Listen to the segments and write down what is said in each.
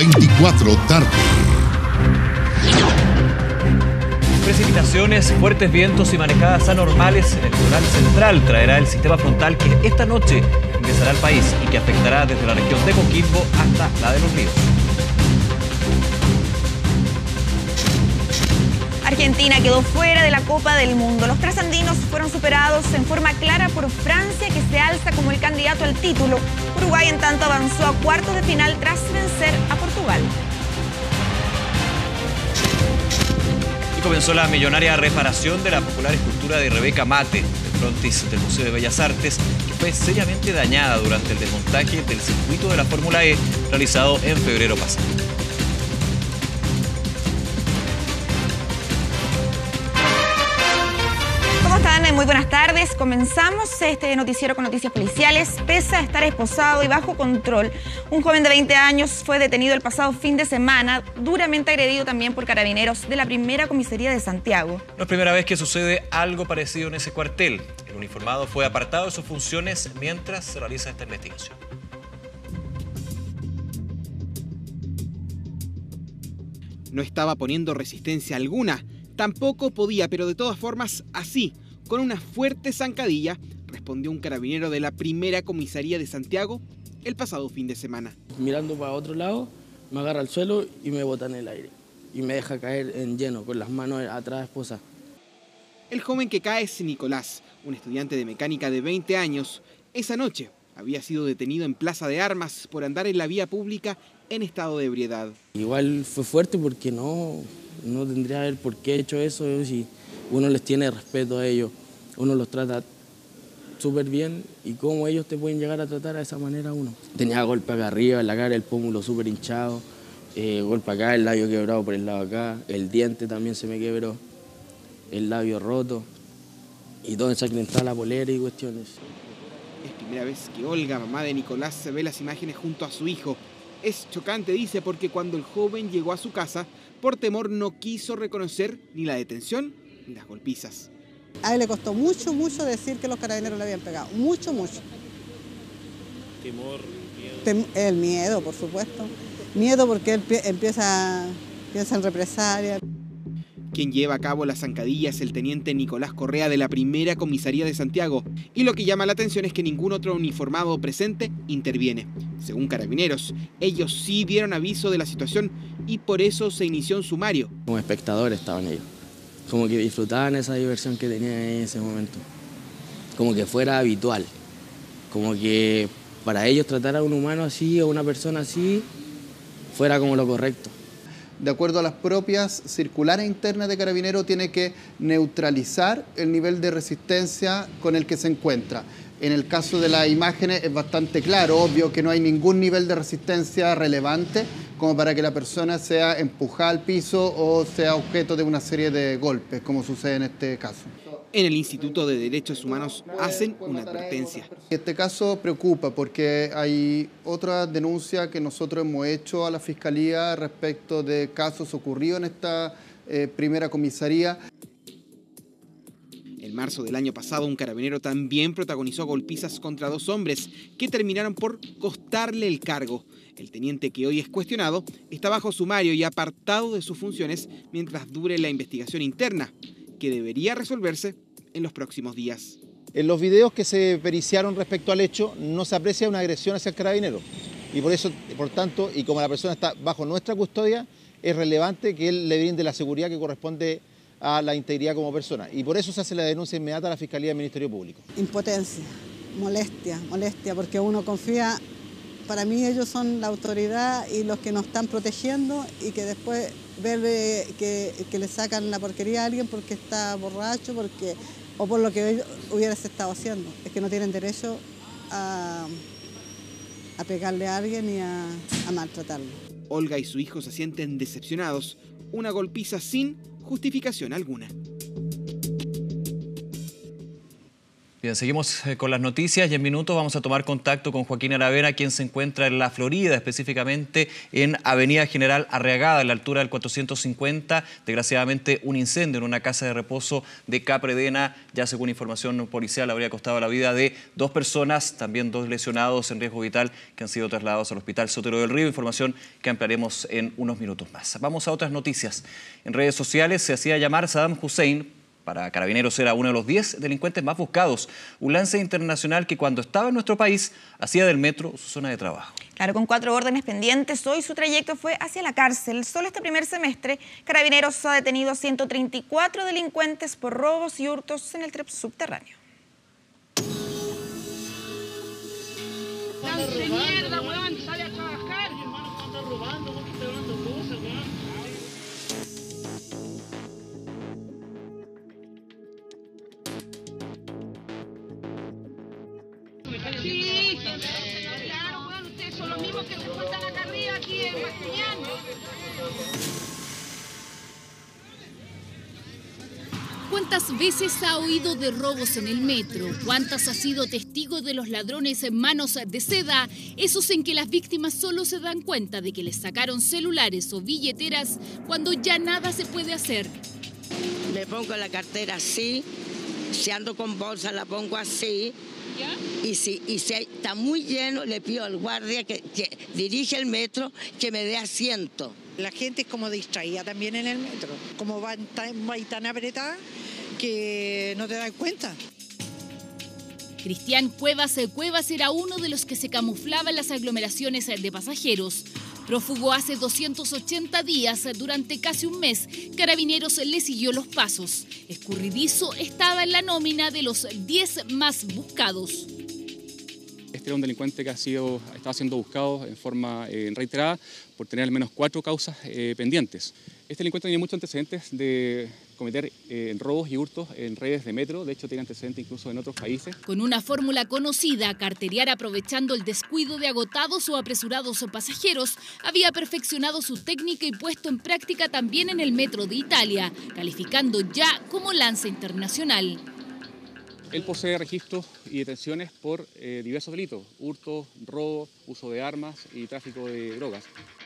24 tarde. Precipitaciones, fuertes vientos y manejadas anormales en el litoral central traerá el sistema frontal que esta noche ingresará al país y que afectará desde la región de Coquimbo hasta la de Los Ríos. Argentina quedó fuera de la Copa del Mundo. Los trasandinos fueron superados en forma clara por Francia, que se alza como el candidato al título. Uruguay, en tanto, avanzó a cuartos de final tras vencer a Portugal. Y comenzó la millonaria reparación de la popular escultura de Rebeca Mate, el frontis del Museo de Bellas Artes, que fue seriamente dañada durante el desmontaje del circuito de la Fórmula E realizado en febrero pasado. ¿Cómo están? Muy buenas tardes. Comenzamos este noticiero con noticias policiales. Pese a estar esposado y bajo control, un joven de 20 años fue detenido el pasado fin de semana, duramente agredido también por carabineros de la primera comisaría de Santiago. No es primera vez que sucede algo parecido en ese cuartel. El uniformado fue apartado de sus funciones mientras se realiza esta investigación. No estaba poniendo resistencia alguna. Tampoco podía, pero de todas formas, así, con una fuerte zancadilla, respondió un carabinero de la primera comisaría de Santiago el pasado fin de semana. Mirando para otro lado, me agarra al suelo y me bota en el aire. Y me deja caer en lleno, con las manos atrás esposas. El joven que cae es Nicolás, un estudiante de mecánica de 20 años. Esa noche había sido detenido en Plaza de Armas por andar en la vía pública en estado de ebriedad. Igual fue fuerte porque no tendría el por qué he hecho eso. Si uno les tiene respeto a ellos, uno los trata súper bien, y cómo ellos te pueden llegar a tratar de esa manera a uno. Tenía golpe acá arriba, en la cara, el pómulo súper hinchado, golpe acá, el labio quebrado por el lado acá, el diente también se me quebró, el labio roto y todo ensangrentada la polera y cuestiones. Es primera vez que Olga, mamá de Nicolás, se ve las imágenes junto a su hijo. Es chocante, dice, porque cuando el joven llegó a su casa, por temor no quiso reconocer ni la detención ni las golpizas. A él le costó mucho decir que los carabineros le habían pegado. Mucho. ¿Temor, miedo? El miedo, por supuesto. Miedo porque él piensa en represalia. Quien lleva a cabo la zancadilla es el teniente Nicolás Correa de la primera comisaría de Santiago. Y lo que llama la atención es que ningún otro uniformado presente interviene. Según Carabineros, ellos sí dieron aviso de la situación y por eso se inició un sumario. Como espectadores estaban ellos. Como que disfrutaban esa diversión que tenían en ese momento. Como que fuera habitual. Como que para ellos tratar a un humano así, a una persona así, fuera como lo correcto. De acuerdo a las propias circulares internas de Carabineros, tiene que neutralizar el nivel de resistencia con el que se encuentra. En el caso de las imágenes es bastante claro, obvio que no hay ningún nivel de resistencia relevante como para que la persona sea empujada al piso o sea objeto de una serie de golpes, como sucede en este caso. En el Instituto de Derechos Humanos hacen una advertencia. Este caso preocupa porque hay otra denuncia que nosotros hemos hecho a la Fiscalía respecto de casos ocurridos en esta primera comisaría. En marzo del año pasado, un carabinero también protagonizó golpizas contra dos hombres que terminaron por costarle el cargo. El teniente, que hoy es cuestionado, está bajo sumario y apartado de sus funciones mientras dure la investigación interna, que debería resolverse en los próximos días. En los videos que se periciaron respecto al hecho no se aprecia una agresión hacia el carabinero y por eso, por tanto, y como la persona está bajo nuestra custodia, es relevante que él le brinde la seguridad que corresponde a la integridad como persona, y por eso se hace la denuncia inmediata a la Fiscalía del Ministerio Público. Impotencia, molestia, porque uno confía, para mí ellos son la autoridad y los que nos están protegiendo, y que después ver que le sacan la porquería a alguien porque está borracho, o por lo que hubieras estado haciendo. Es que no tienen derecho a pegarle a alguien y a maltratarlo. Olga y su hijo se sienten decepcionados. Una golpiza sin justificación alguna. Bien, seguimos con las noticias y en minutos vamos a tomar contacto con Joaquín Aravena, quien se encuentra en la Florida, específicamente en Avenida General Arriagada, a la altura del 450. Desgraciadamente, un incendio en una casa de reposo de Capredena, ya según información policial, habría costado la vida de 2 personas, también 2 lesionados en riesgo vital que han sido trasladados al Hospital Sotero del Río. Información que ampliaremos en unos minutos más. Vamos a otras noticias. En redes sociales se hacía llamar Saddam Hussein. Para Carabineros era uno de los 10 delincuentes más buscados. Un lance internacional que cuando estaba en nuestro país hacía del metro su zona de trabajo. Claro, con 4 órdenes pendientes, hoy su trayecto fue hacia la cárcel. Solo este primer semestre, Carabineros ha detenido a 134 delincuentes por robos y hurtos en el tren subterráneo. ¡De mierda, weón! ¡Sale a trabajar! Mi hermano está robando, ¿cómo está robando cosas, weón? Sí, claro, weón, ustedes son los mismos que se juntan acá arriba, aquí en Maceñán. ¿Cuántas veces ha oído de robos en el metro? ¿Cuántas ha sido testigo de los ladrones en manos de seda? Esos en que las víctimas solo se dan cuenta de que les sacaron celulares o billeteras cuando ya nada se puede hacer. Le pongo la cartera así, si ando con bolsa la pongo así. ¿Ya? Y si está muy lleno, le pido al guardia que dirige el metro que me dé asiento. La gente es como distraída también en el metro, como va tan apretada que no te das cuenta. Cristian Cuevas era uno de los que se camuflaba en las aglomeraciones de pasajeros. Prófugo hace 280 días, durante casi un mes, Carabineros le siguió los pasos. Escurridizo estaba en la nómina de los 10 más buscados. Este era un delincuente que estaba siendo buscado en forma reiterada por tener al menos 4 causas pendientes. Este delincuente tenía muchos antecedentes de cometer robos y hurtos en redes de metro, de hecho tiene antecedentes incluso en otros países. Con una fórmula conocida, carterear aprovechando el descuido de agotados o apresurados pasajeros, había perfeccionado su técnica y puesto en práctica también en el metro de Italia, calificando ya como lance internacional. Él posee registros y detenciones por diversos delitos: hurto, robo, uso de armas y tráfico de drogas.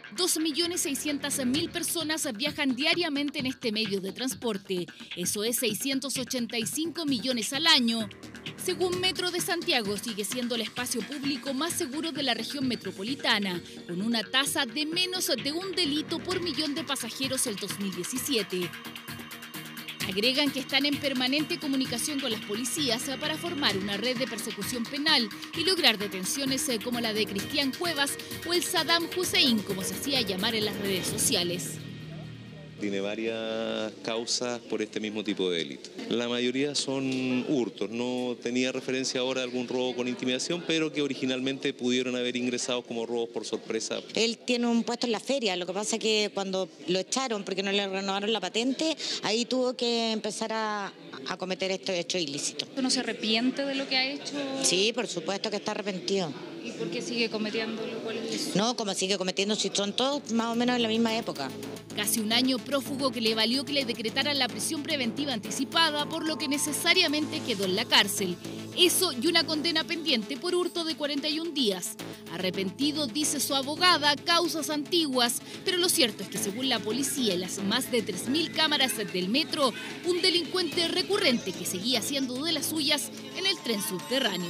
2.600.000 personas viajan diariamente en este medio de transporte. Eso es 685 millones al año. Según Metro de Santiago, sigue siendo el espacio público más seguro de la región metropolitana, con una tasa de menos de un delito por millón de pasajeros el 2017. Agregan que están en permanente comunicación con las policías para formar una red de persecución penal y lograr detenciones como la de Cristian Cuevas o el Saddam Hussein, como se hacía llamar en las redes sociales. Tiene varias causas por este mismo tipo de delito. La mayoría son hurtos, no tenía referencia ahora a algún robo con intimidación, pero que originalmente pudieron haber ingresado como robos por sorpresa. Él tiene un puesto en la feria, lo que pasa es que cuando lo echaron porque no le renovaron la patente, ahí tuvo que empezar a cometer este hecho ilícito. ¿No se arrepiente de lo que ha hecho? Sí, por supuesto que está arrepentido. ¿Y por qué sigue cometiéndolo? ¿Cuál es eso? No, como sigue cometiendo, si son todos más o menos en la misma época. Casi un año prófugo que le valió que le decretaran la prisión preventiva anticipada, por lo que necesariamente quedó en la cárcel. Eso y una condena pendiente por hurto de 41 días. Arrepentido, dice su abogada, causas antiguas, pero lo cierto es que según la policía y las más de 3.000 cámaras del metro, un delincuente recurrente que seguía haciendo de las suyas en el tren subterráneo.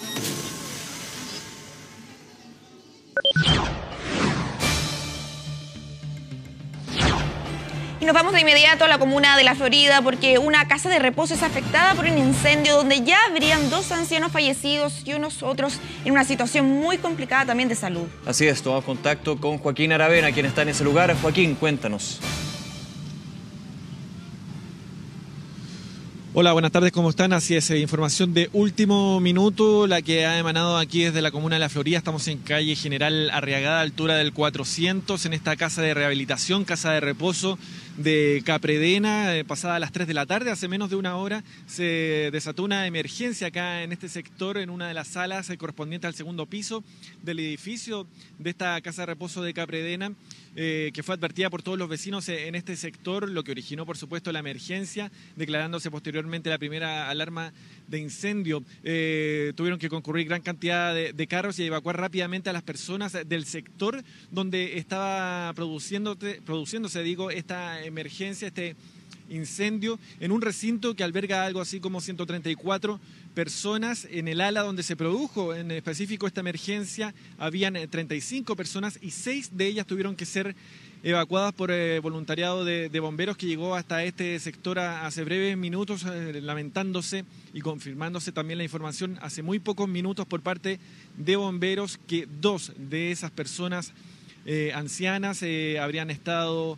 Y nos vamos de inmediato a la comuna de La Florida porque una casa de reposo es afectada por un incendio donde ya habrían 2 ancianos fallecidos y unos otros en una situación muy complicada también de salud. Así es, tomamos contacto con Joaquín Aravena, quien está en ese lugar. Joaquín, cuéntanos. Hola, buenas tardes, ¿cómo están? Así es, información de último minuto, la que ha emanado aquí desde la comuna de La Florida. Estamos en calle General Arriagada, altura del 400, en esta casa de rehabilitación, casa de reposo de Capredena, pasada las 3 de la tarde, hace menos de una hora, se desató una emergencia acá en este sector, en una de las salas correspondiente al segundo piso del edificio de esta casa de reposo de Capredena, que fue advertida por todos los vecinos en este sector, lo que originó, por supuesto, la emergencia, declarándose posteriormente la primera alarma de incendio. Tuvieron que concurrir gran cantidad de carros y evacuar rápidamente a las personas del sector donde estaba produciéndose esta emergencia, este incendio, en un recinto que alberga algo así como 134 personas. En el ala donde se produjo en específico esta emergencia habían 35 personas y 6 de ellas tuvieron que ser evacuadas por voluntariado de bomberos que llegó hasta este sector hace breves minutos, lamentándose y confirmándose también la información hace muy pocos minutos por parte de bomberos que 2 de esas personas ancianas habrían estado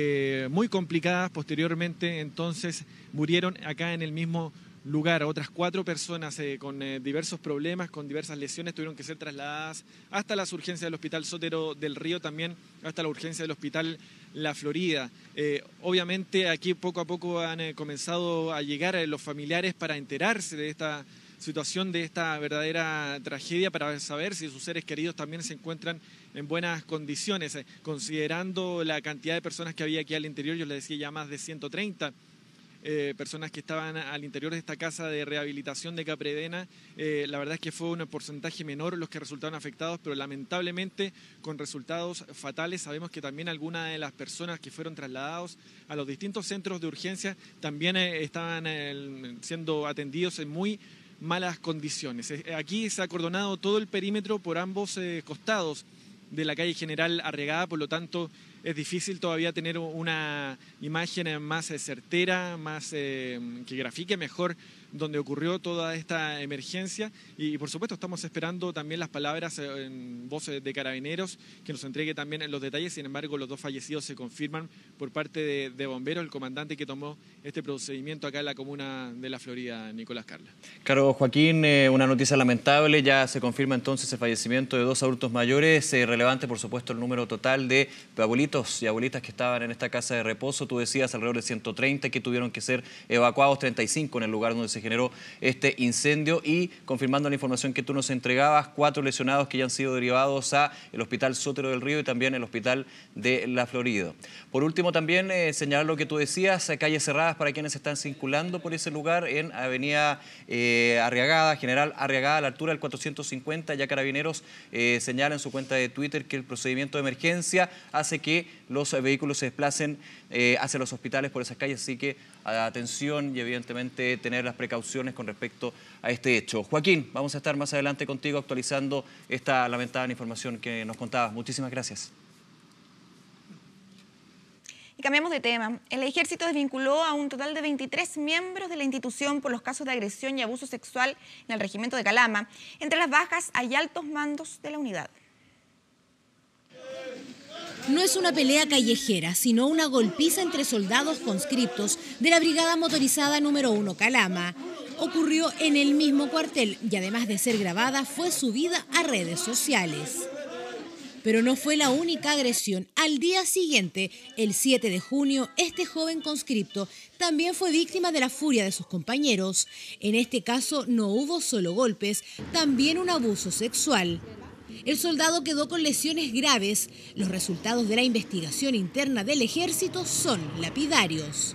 muy complicadas posteriormente, entonces murieron acá en el mismo lugar. Otras 4 personas con diversos problemas, con diversas lesiones, tuvieron que ser trasladadas hasta las urgencias del Hospital Sotero del Río, también hasta la urgencia del Hospital La Florida. Obviamente aquí poco a poco han comenzado a llegar los familiares para enterarse de esta situación, de esta verdadera tragedia, para saber si sus seres queridos también se encuentran en buenas condiciones. Considerando la cantidad de personas que había aquí al interior, yo les decía ya más de 130 personas que estaban al interior de esta casa de rehabilitación de Capredena, la verdad es que fue un porcentaje menor los que resultaron afectados, pero lamentablemente con resultados fatales. Sabemos que también algunas de las personas que fueron trasladados a los distintos centros de urgencia también estaban siendo atendidos en muy malas condiciones. Aquí se ha acordonado todo el perímetro por ambos costados de la calle General Arriagada, por lo tanto es difícil todavía tener una imagen más certera, más que grafique mejor donde ocurrió toda esta emergencia, y por supuesto estamos esperando también las palabras en voz de Carabineros, que nos entregue también los detalles. Sin embargo, los 2 fallecidos se confirman por parte de bomberos, el comandante que tomó este procedimiento acá en la comuna de La Florida, Nicolás Carla. Claro, Joaquín, una noticia lamentable, ya se confirma entonces el fallecimiento de 2 adultos mayores, relevante por supuesto el número total de abuelitos y abuelitas que estaban en esta casa de reposo. Tú decías alrededor de 130 que tuvieron que ser evacuados, 35 en el lugar donde se generó este incendio, y confirmando la información que tú nos entregabas, 4 lesionados que ya han sido derivados a el Hospital Sotero del Río y también el Hospital de La Florida. Por último también señalar lo que tú decías, calles cerradas para quienes están circulando por ese lugar en Avenida Arriagada, General Arriagada, a la altura del 450. Ya Carabineros señala en su cuenta de Twitter que el procedimiento de emergencia hace que los vehículos se desplacen hacia los hospitales por esas calles, así que atención y evidentemente tener las precauciones con respecto a este hecho. Joaquín, vamos a estar más adelante contigo actualizando esta lamentable información que nos contabas. Muchísimas gracias. Y cambiamos de tema. El Ejército desvinculó a un total de 23 miembros de la institución por los casos de agresión y abuso sexual en el regimiento de Calama. Entre las bajas hay altos mandos de la unidad. No es una pelea callejera, sino una golpiza entre soldados conscriptos de la Brigada Motorizada número 1 Calama. Ocurrió en el mismo cuartel y además de ser grabada, fue subida a redes sociales. Pero no fue la única agresión. Al día siguiente, el 7 de junio, este joven conscripto también fue víctima de la furia de sus compañeros. En este caso no hubo solo golpes, también un abuso sexual. El soldado quedó con lesiones graves. Los resultados de la investigación interna del Ejército son lapidarios.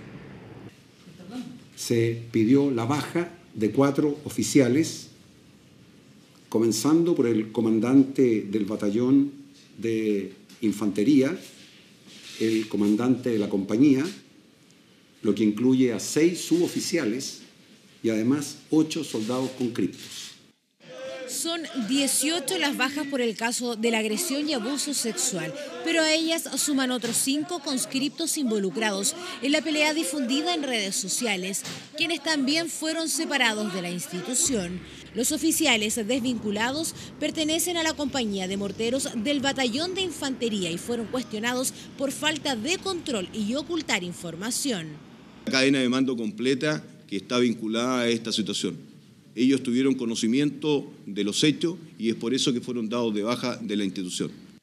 Se pidió la baja de 4 oficiales, comenzando por el comandante del batallón de infantería, el comandante de la compañía, lo que incluye a 6 suboficiales y además 8 soldados conscriptos. Son 18 las bajas por el caso de la agresión y abuso sexual, pero a ellas suman otros 5 conscriptos involucrados en la pelea difundida en redes sociales, quienes también fueron separados de la institución. Los oficiales desvinculados pertenecen a la compañía de morteros del batallón de infantería y fueron cuestionados por falta de control y ocultar información. La cadena de mando completa que está vinculada a esta situación. Ellos tuvieron conocimiento de los hechos y es por eso que fueron dados de baja de la institución.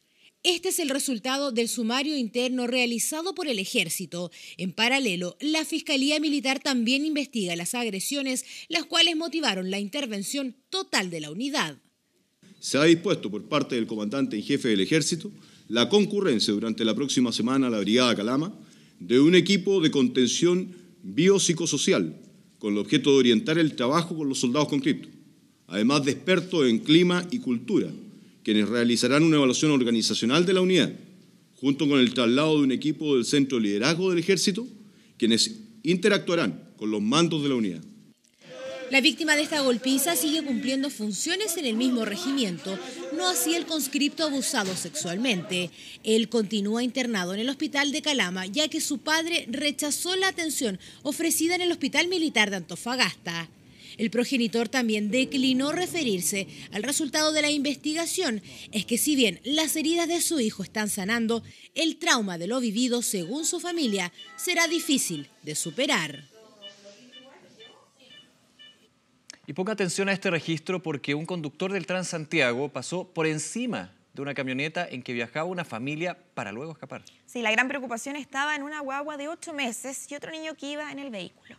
Este es el resultado del sumario interno realizado por el Ejército. En paralelo, la Fiscalía Militar también investiga las agresiones, las cuales motivaron la intervención total de la unidad. Se ha dispuesto por parte del comandante en jefe del Ejército la concurrencia durante la próxima semana a la Brigada Calama de un equipo de contención biopsicosocial con el objeto de orientar el trabajo con los soldados conscriptos, además de expertos en clima y cultura, quienes realizarán una evaluación organizacional de la unidad, junto con el traslado de un equipo del Centro de Liderazgo del Ejército, quienes interactuarán con los mandos de la unidad. La víctima de esta golpiza sigue cumpliendo funciones en el mismo regimiento, no así el conscripto abusado sexualmente. Él continúa internado en el hospital de Calama, ya que su padre rechazó la atención ofrecida en el Hospital Militar de Antofagasta. El progenitor también declinó referirse al resultado de la investigación. Es que si bien las heridas de su hijo están sanando, el trauma de lo vivido, según su familia, será difícil de superar. Y ponga atención a este registro porque un conductor del Transantiago pasó por encima de una camioneta en que viajaba una familia para luego escapar. Sí, la gran preocupación estaba en una guagua de 8 meses y otro niño que iba en el vehículo.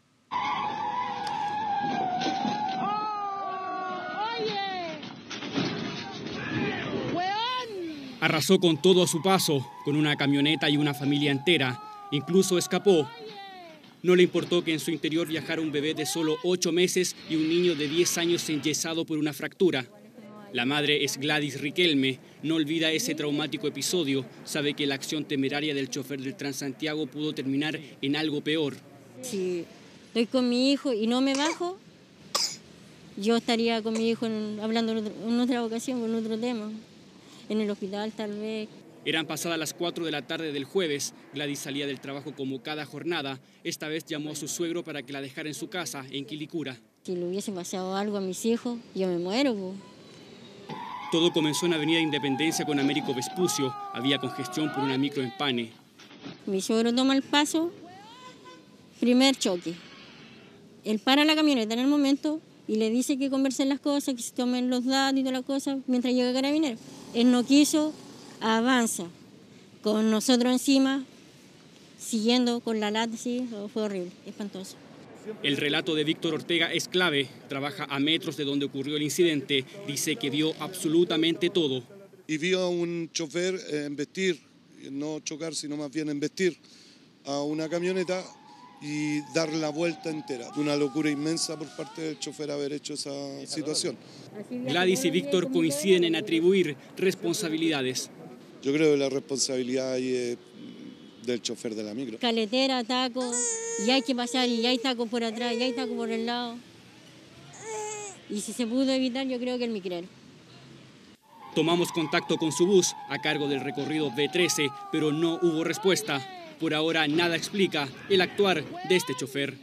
Arrasó con todo a su paso, con una camioneta y una familia entera. Incluso escapó. No le importó que en su interior viajara un bebé de solo 8 meses y un niño de 10 años enyesado por una fractura. La madre es Gladys Riquelme. No olvida ese traumático episodio. Sabe que la acción temeraria del chofer del Transantiago pudo terminar en algo peor. Si estoy con mi hijo y no me bajo, yo estaría con mi hijo hablando en otra ocasión, con otro tema. En el hospital tal vez. Eran pasadas las 4 de la tarde del jueves. Gladys salía del trabajo como cada jornada. Esta vez llamó a su suegro para que la dejara en su casa, en Quilicura. Si le hubiese pasado algo a mis hijos, yo me muero. Po. Todo comenzó en Avenida Independencia con Américo Vespucio. Había congestión por una micro en Pane. Mi suegro toma el paso, primer choque. Él para la camioneta en el momento y le dice que conversen las cosas, que se tomen los datos y todas las cosas mientras llega Carabineros. Él no quiso, avanza con nosotros encima, siguiendo con la lata, sí, fue horrible, espantoso. El relato de Víctor Ortega es clave. Trabaja a metros de donde ocurrió el incidente. Dice que vio absolutamente todo. Y vio a un chofer embestir, no chocar, sino más bien embestir a una camioneta y dar la vuelta entera. Una locura inmensa por parte del chofer haber hecho esa situación. Gladys y Víctor coinciden en atribuir responsabilidades. Yo creo que la responsabilidad ahí es del chofer de la micro. Caletera, taco, y hay que pasar, y hay taco por atrás, y hay taco por el lado. Y si se pudo evitar, yo creo que el micrero. Tomamos contacto con su bus a cargo del recorrido B13, pero no hubo respuesta. Por ahora nada explica el actuar de este chofer.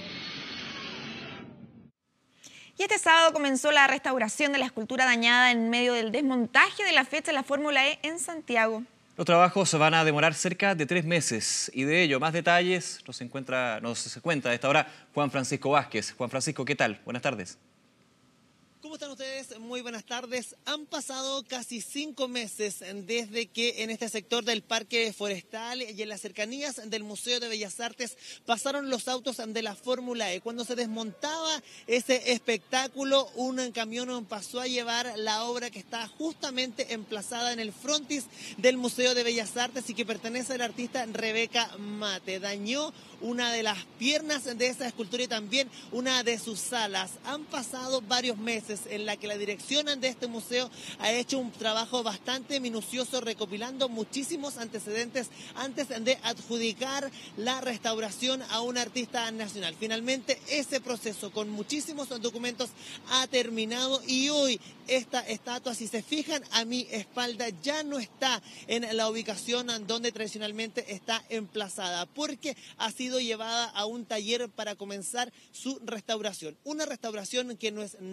Y este sábado comenzó la restauración de la escultura dañada en medio del desmontaje de la fecha de la Fórmula E en Santiago. Los trabajos van a demorar cerca de 3 meses y de ello más detalles nos cuenta a esta hora Juan Francisco Vázquez. Juan Francisco, ¿qué tal? Buenas tardes. ¿Cómo están ustedes? Muy buenas tardes. Han pasado casi 5 meses desde que en este sector del Parque Forestal y en las cercanías del Museo de Bellas Artes pasaron los autos de la Fórmula E. Cuando se desmontaba ese espectáculo, un camión pasó a llevar la obra que está justamente emplazada en el frontis del Museo de Bellas Artes y que pertenece al artista Rebeca Mate. Dañó una de las piernas de esa escultura y también una de sus alas. Han pasado varios meses en la que la dirección de este museo ha hecho un trabajo bastante minucioso recopilando muchísimos antecedentes antes de adjudicar la restauración a un artista nacional. Finalmente ese proceso con muchísimos documentos ha terminado y hoy esta estatua, si se fijan a mi espalda, ya no está en la ubicación donde tradicionalmente está emplazada porque ha sido llevada a un taller para comenzar su restauración. Una restauración que no es nada fácil.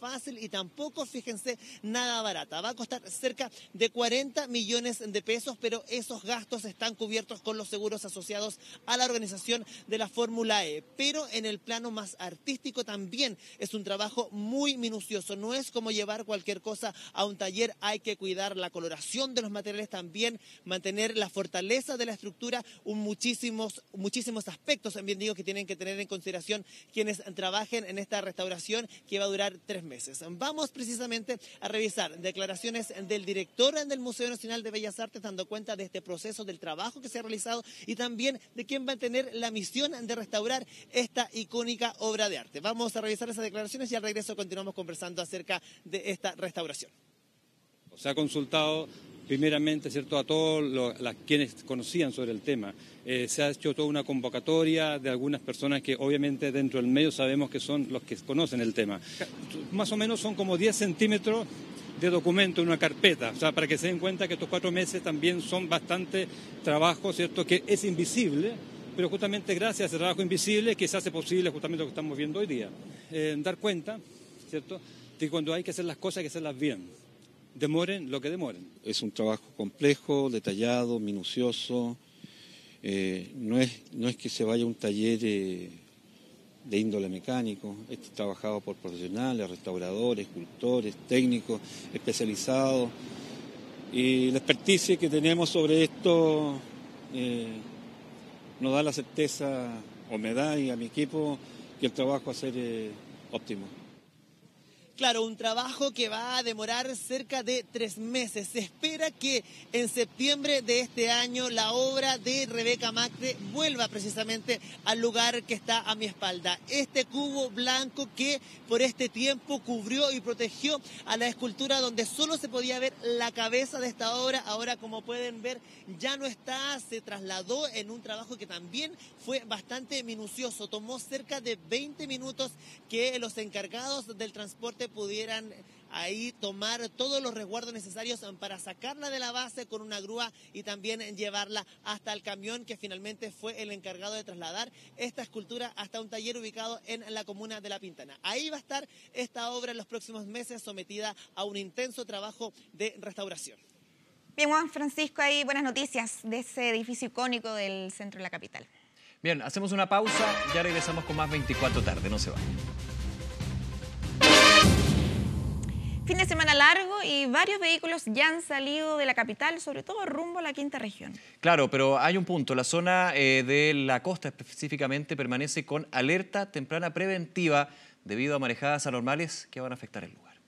fácil y tampoco, fíjense, nada barata. Va a costar cerca de 40 millones de pesos, pero esos gastos están cubiertos con los seguros asociados a la organización de la Fórmula E. Pero en el plano más artístico también es un trabajo muy minucioso. No es como llevar cualquier cosa a un taller, hay que cuidar la coloración de los materiales también, mantener la fortaleza de la estructura, muchísimos aspectos, también digo, que tienen que tener en consideración quienes trabajen en esta restauración que va a durar 3 meses. Vamos precisamente a revisar declaraciones del director del Museo Nacional de Bellas Artes, dando cuenta de este proceso, del trabajo que se ha realizado y también de quién va a tener la misión de restaurar esta icónica obra de arte. Vamos a revisar esas declaraciones y al regreso continuamos conversando acerca de esta restauración. Se ha consultado primeramente, ¿cierto?, a todos quienes conocían sobre el tema. Se ha hecho toda una convocatoria de algunas personas que obviamente dentro del medio sabemos que son los que conocen el tema. Más o menos son como 10 centímetros de documento en una carpeta, o sea, para que se den cuenta que estos 4 meses también son bastante trabajo, ¿cierto?, que es invisible, pero justamente gracias a ese trabajo invisible que se hace posible justamente lo que estamos viendo hoy día. Dar cuenta, ¿cierto?, de que cuando hay que hacer las cosas hay que hacerlas bien. Demoren lo que demoren. Es un trabajo complejo, detallado, minucioso. No es que se vaya a un taller de índole mecánico. Este es trabajado por profesionales, restauradores, escultores, técnicos especializados. Y la experticia que tenemos sobre esto nos da la certeza, o me da y a mi equipo, que el trabajo va a ser óptimo. Claro, un trabajo que va a demorar cerca de 3 meses. Se espera que en septiembre de este año la obra de Rebeca Mate vuelva precisamente al lugar que está a mi espalda. Este cubo blanco que por este tiempo cubrió y protegió a la escultura donde solo se podía ver la cabeza de esta obra. Ahora, como pueden ver, ya no está, se trasladó en un trabajo que también fue bastante minucioso. Tomó cerca de 20 minutos que los encargados del transporte pudieran ahí tomar todos los resguardos necesarios para sacarla de la base con una grúa y también llevarla hasta el camión que finalmente fue el encargado de trasladar esta escultura hasta un taller ubicado en la comuna de La Pintana. Ahí va a estar esta obra en los próximos meses sometida a un intenso trabajo de restauración. Bien, Juan Francisco, hay buenas noticias de ese edificio icónico del centro de la capital. Bien, hacemos una pausa, ya regresamos con más 24 tarde, no se vayan. Fin de semana largo y varios vehículos ya han salido de la capital, sobre todo rumbo a la quinta región. Claro, pero hay un punto. La zona de la costa específicamente permanece con alerta temprana preventiva debido a marejadas anormales que van a afectar el lugar.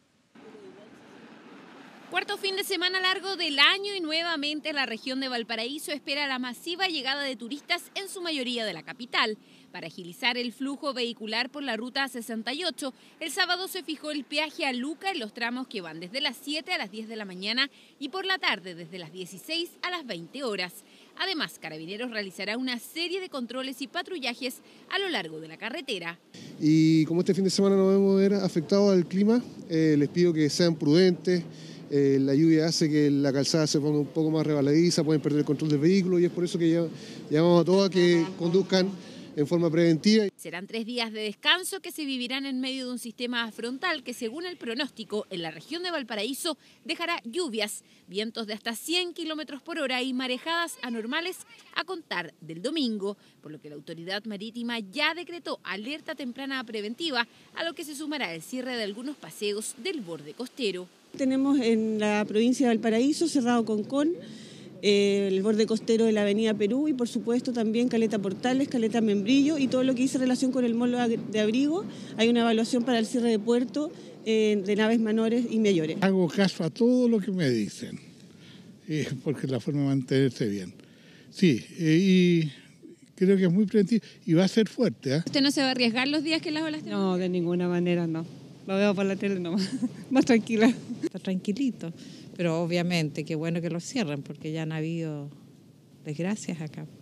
Cuarto fin de semana largo del año y nuevamente la región de Valparaíso espera la masiva llegada de turistas, en su mayoría de la capital. Para agilizar el flujo vehicular por la ruta 68, el sábado se fijó el peaje a Luca en los tramos que van desde las 7 a las 10 de la mañana y por la tarde desde las 16 a las 20 horas. Además, Carabineros realizará una serie de controles y patrullajes a lo largo de la carretera. Y como este fin de semana nos vamos a ver afectados al clima, les pido que sean prudentes. La lluvia hace que la calzada se ponga un poco más resbaladiza, pueden perder el control del vehículo y es por eso que llamamos a todos a que conduzcan en forma preventiva. Serán 3 días de descanso que se vivirán en medio de un sistema frontal que, según el pronóstico, en la región de Valparaíso dejará lluvias, vientos de hasta 100 kilómetros por hora y marejadas anormales a contar del domingo, por lo que la autoridad marítima ya decretó alerta temprana preventiva, a lo que se sumará el cierre de algunos paseos del borde costero. Tenemos en la provincia de Valparaíso cerrado Concón, el borde costero de la avenida Perú y por supuesto también Caleta Portales, Caleta Membrillo y todo lo que hice relación con el molo de Abrigo. Hay una evaluación para el cierre de puerto de naves menores y mayores. Hago caso a todo lo que me dicen, porque es la forma de mantenerse bien. Sí, y creo que es muy preventivo y va a ser fuerte. ¿Usted no se va a arriesgar los días que las olas tengan? No, de ninguna manera no. Lo veo por la tele nomás, más tranquila. Está tranquilito, pero obviamente qué bueno que lo cierren porque ya han habido desgracias acá.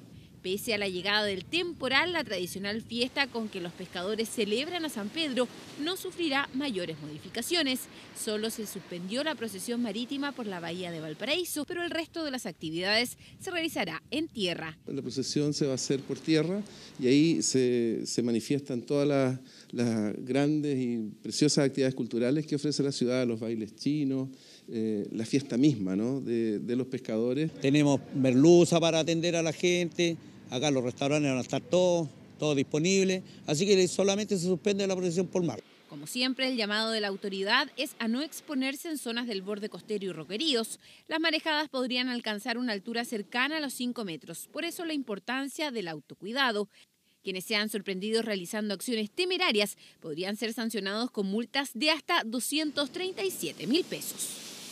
Pese a la llegada del temporal, la tradicional fiesta con que los pescadores celebran a San Pedro no sufrirá mayores modificaciones. Solo se suspendió la procesión marítima por la bahía de Valparaíso, pero el resto de las actividades se realizará en tierra. La procesión se va a hacer por tierra y ahí se manifiestan todas las grandes y preciosas actividades culturales que ofrece la ciudad, los bailes chinos, la fiesta misma, ¿no?, de los pescadores. Tenemos merluza para atender a la gente. Acá los restaurantes van a estar todos disponibles, así que solamente se suspende la procesión por mar. Como siempre, el llamado de la autoridad es a no exponerse en zonas del borde costero y roqueríos. Las marejadas podrían alcanzar una altura cercana a los 5 metros, por eso la importancia del autocuidado. Quienes sean sorprendidos realizando acciones temerarias podrían ser sancionados con multas de hasta 237.000 pesos.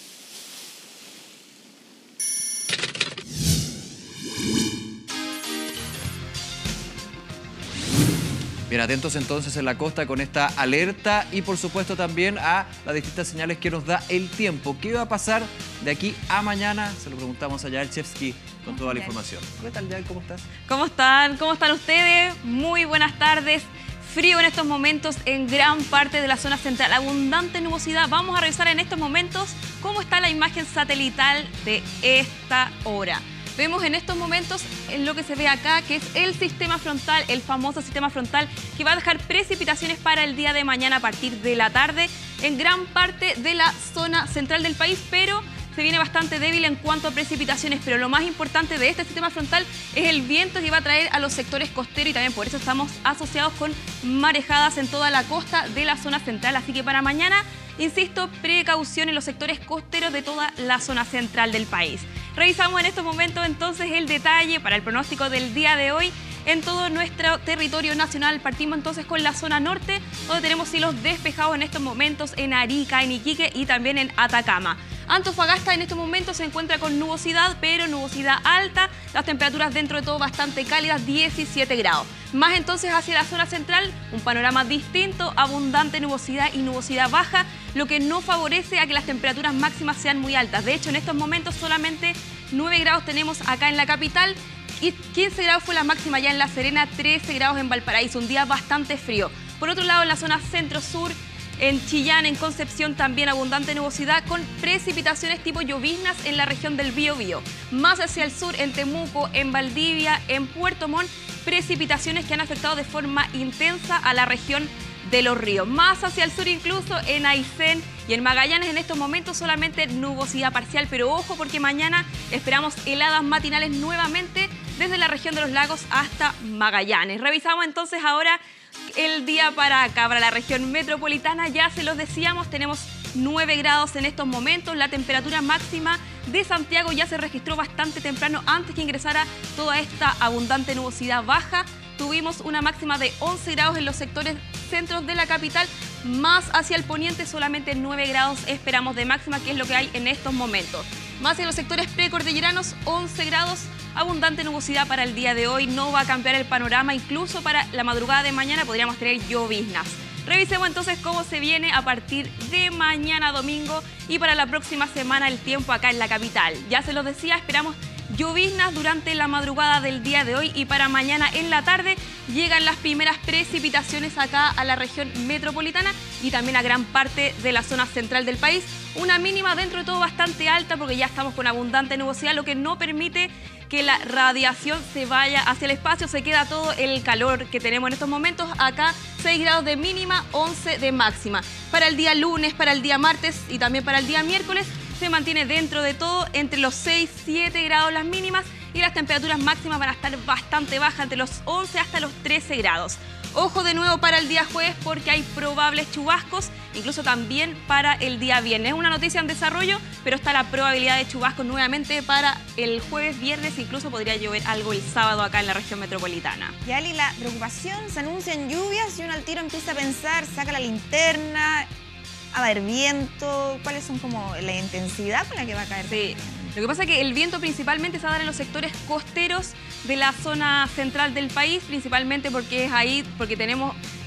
Bien, atentos entonces en la costa con esta alerta y por supuesto también a las distintas señales que nos da el tiempo. ¿Qué va a pasar de aquí a mañana? Se lo preguntamos a Yael Chevsky con toda la información. ¿Qué tal, Yael? ¿Cómo estás? ¿Cómo están? ¿Cómo están ustedes? Muy buenas tardes. Frío en estos momentos en gran parte de la zona central. Abundante nubosidad. Vamos a revisar en estos momentos cómo está la imagen satelital de esta hora. Vemos en estos momentos en lo que se ve acá, que es el sistema frontal, el famoso sistema frontal, que va a dejar precipitaciones para el día de mañana a partir de la tarde en gran parte de la zona central del país, pero se viene bastante débil en cuanto a precipitaciones. Pero lo más importante de este sistema frontal es el viento que va a traer a los sectores costeros y también por eso estamos asociados con marejadas en toda la costa de la zona central. Así que para mañana, insisto, precaución en los sectores costeros de toda la zona central del país. Revisamos en estos momentos entonces el detalle para el pronóstico del día de hoy en todo nuestro territorio nacional. Partimos entonces con la zona norte, donde tenemos cielos despejados en estos momentos en Arica, en Iquique y también en Atacama. Antofagasta en estos momentos se encuentra con nubosidad, pero nubosidad alta. Las temperaturas dentro de todo bastante cálidas, 17 grados. Más entonces hacia la zona central, un panorama distinto, abundante nubosidad y nubosidad baja, lo que no favorece a que las temperaturas máximas sean muy altas. De hecho, en estos momentos solamente 9 grados tenemos acá en la capital y 15 grados fue la máxima ya en La Serena, 13 grados en Valparaíso, un día bastante frío. Por otro lado, en la zona centro-sur, en Chillán, en Concepción, también abundante nubosidad con precipitaciones tipo lloviznas en la región del Biobío. Más hacia el sur, en Temuco, en Valdivia, en Puerto Montt, precipitaciones que han afectado de forma intensa a la región de Los Ríos. Más hacia el sur incluso, en Aysén y en Magallanes en estos momentos solamente nubosidad parcial, pero ojo porque mañana esperamos heladas matinales nuevamente desde la región de los lagos hasta Magallanes. Revisamos entonces ahora el día para acá, para la región metropolitana. Ya se los decíamos, tenemos 9 grados en estos momentos. La temperatura máxima de Santiago ya se registró bastante temprano antes que ingresara toda esta abundante nubosidad baja. Tuvimos una máxima de 11 grados en los sectores centros de la capital. Más hacia el poniente solamente 9 grados esperamos de máxima, que es lo que hay en estos momentos. Más en los sectores precordilleranos, 11 grados. Abundante nubosidad para el día de hoy, no va a cambiar el panorama, incluso para la madrugada de mañana podríamos tener lloviznas. Revisemos entonces cómo se viene a partir de mañana domingo y para la próxima semana el tiempo acá en la capital. Ya se los decía, esperamos lloviznas durante la madrugada del día de hoy y para mañana en la tarde llegan las primeras precipitaciones acá a la región metropolitana y también a gran parte de la zona central del país. Una mínima dentro de todo bastante alta porque ya estamos con abundante nubosidad, lo que no permite que la radiación se vaya hacia el espacio, se queda todo el calor que tenemos en estos momentos. Acá 6 grados de mínima, 11 de máxima. Para el día lunes, para el día martes y también para el día miércoles se mantiene dentro de todo entre los 6, 7 grados las mínimas y las temperaturas máximas van a estar bastante bajas, entre los 11 hasta los 13 grados. Ojo de nuevo para el día jueves porque hay probables chubascos, incluso también para el día viernes. Es una noticia en desarrollo, pero está la probabilidad de chubascos nuevamente para el jueves, viernes, incluso podría llover algo el sábado acá en la región metropolitana. Yali, la preocupación, se anuncian lluvias y uno al tiro empieza a pensar, saca la linterna, va a haber viento, ¿cuáles son como la intensidad con la que va a caer? Sí. Lo que pasa es que el viento principalmente se va a dar en los sectores costeros de la zona central del país, principalmente porque es ahí, porque tenemos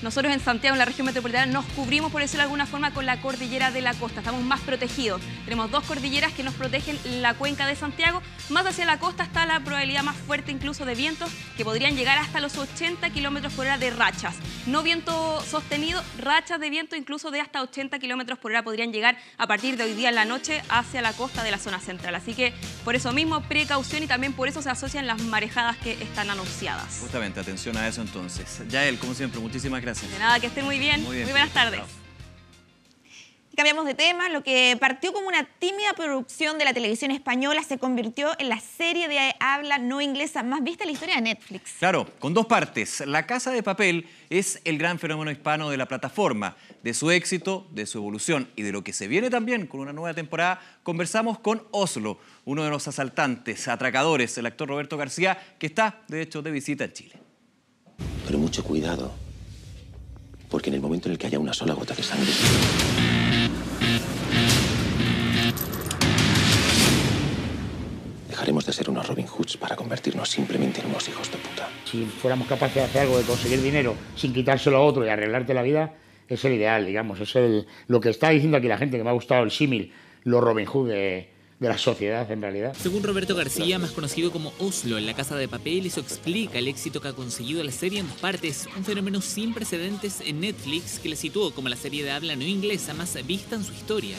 nosotros en Santiago, en la región metropolitana, nos cubrimos, por decirlo de alguna forma, con la cordillera de la costa. Estamos más protegidos. Tenemos 2 cordilleras que nos protegen la cuenca de Santiago. Más hacia la costa está la probabilidad más fuerte incluso de vientos que podrían llegar hasta los 80 kilómetros por hora de rachas. No viento sostenido, rachas de viento incluso de hasta 80 kilómetros por hora podrían llegar a partir de hoy día en la noche hacia la costa de la zona central. Así que por eso mismo, precaución, y también por eso se asocian las marejadas que están anunciadas. Justamente, atención a eso entonces. Yael, como siempre, muchísimas gracias. De nada, que estén muy bien. Muy buenas tardes. Cambiamos de tema. Lo que partió como una tímida producción de la televisión española se convirtió en la serie de habla no inglesa más vista en la historia de Netflix. Claro, con 2 partes. La Casa de Papel es el gran fenómeno hispano de la plataforma. De su éxito, de su evolución y de lo que se viene también con una nueva temporada, conversamos con Oslo, uno de los asaltantes, atracadores, el actor Roberto García, que está, de hecho, de visita en Chile. Pero mucho cuidado, porque en el momento en el que haya una sola gota de sangre, dejaremos de ser unos Robin Hoods para convertirnos simplemente en unos hijos de puta. Si fuéramos capaces de hacer algo, de conseguir dinero sin quitárselo a otro y arreglarte la vida, es el ideal, digamos. Es lo que está diciendo aquí la gente, que me ha gustado el símil, los Robin Hood de la sociedad, en realidad. Según Roberto García, más conocido como Oslo en La Casa de Papel, eso explica el éxito que ha conseguido la serie en 2 partes, un fenómeno sin precedentes en Netflix que le situó como la serie de habla no inglesa más vista en su historia.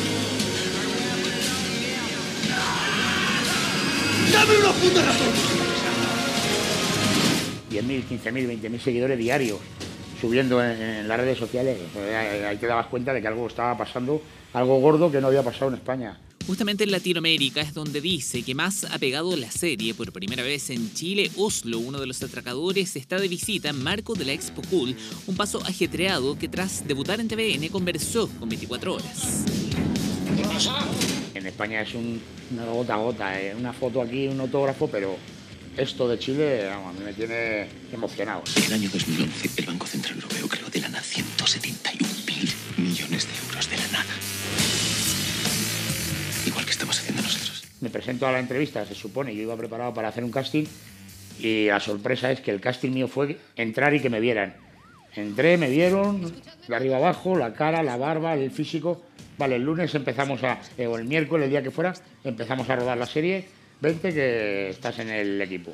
¡Dame una puta razón! 10.000, 15.000, 20.000 seguidores diarios subiendo en las redes sociales. Ahí te dabas cuenta de que algo estaba pasando, algo gordo que no había pasado en España. Justamente en Latinoamérica es donde dice que más ha pegado la serie. Por primera vez en Chile, Oslo, uno de los atracadores, está de visita en marco de la Expo Cool, un paso ajetreado que tras debutar en TVN conversó con 24 horas. ¿Qué pasa? En España es una gota a gota, una foto aquí, un autógrafo, pero esto de Chile, vamos, a mí me tiene emocionado. En el año 2011, el Banco Central Europeo creó de la nada 171.000 millones de euros de la nada. Igual que estamos haciendo nosotros. Me presento a la entrevista, se supone, yo iba preparado para hacer un casting y la sorpresa es que el casting mío fue entrar y que me vieran. Entré, me vieron, de arriba abajo, la cara, la barba, el físico. Vale, el lunes empezamos o el miércoles, el día que fuera, empezamos a rodar la serie. Vente que estás en el equipo.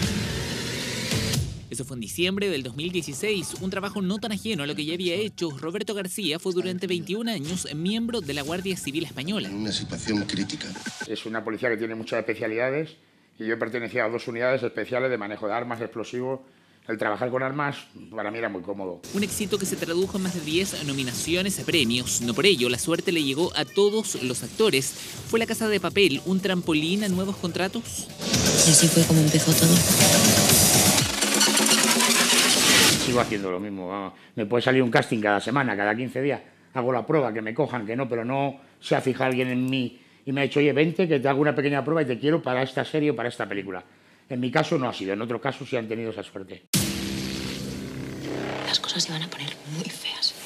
Eso fue en diciembre del 2016, un trabajo no tan ajeno a lo que ya había hecho. Roberto García fue durante 21 años miembro de la Guardia Civil Española. Una situación crítica. Es una policía que tiene muchas especialidades y yo pertenecía a 2 unidades especiales de manejo de armas, explosivos. El trabajar con armas para mí era muy cómodo. Un éxito que se tradujo en más de 10 nominaciones a premios. No por ello, la suerte le llegó a todos los actores. ¿Fue La Casa de Papel un trampolín a nuevos contratos? Y así fue como empezó todo. Sigo haciendo lo mismo. Vamos. Me puede salir un casting cada semana, cada 15 días. Hago la prueba, que me cojan, que no, pero no se ha fijado alguien en mí y me ha dicho, oye, vente, que te hago una pequeña prueba y te quiero para esta serie o para esta película. En mi caso no ha sido, en otros casos sí han tenido esa suerte. Las cosas se van a poner muy feas.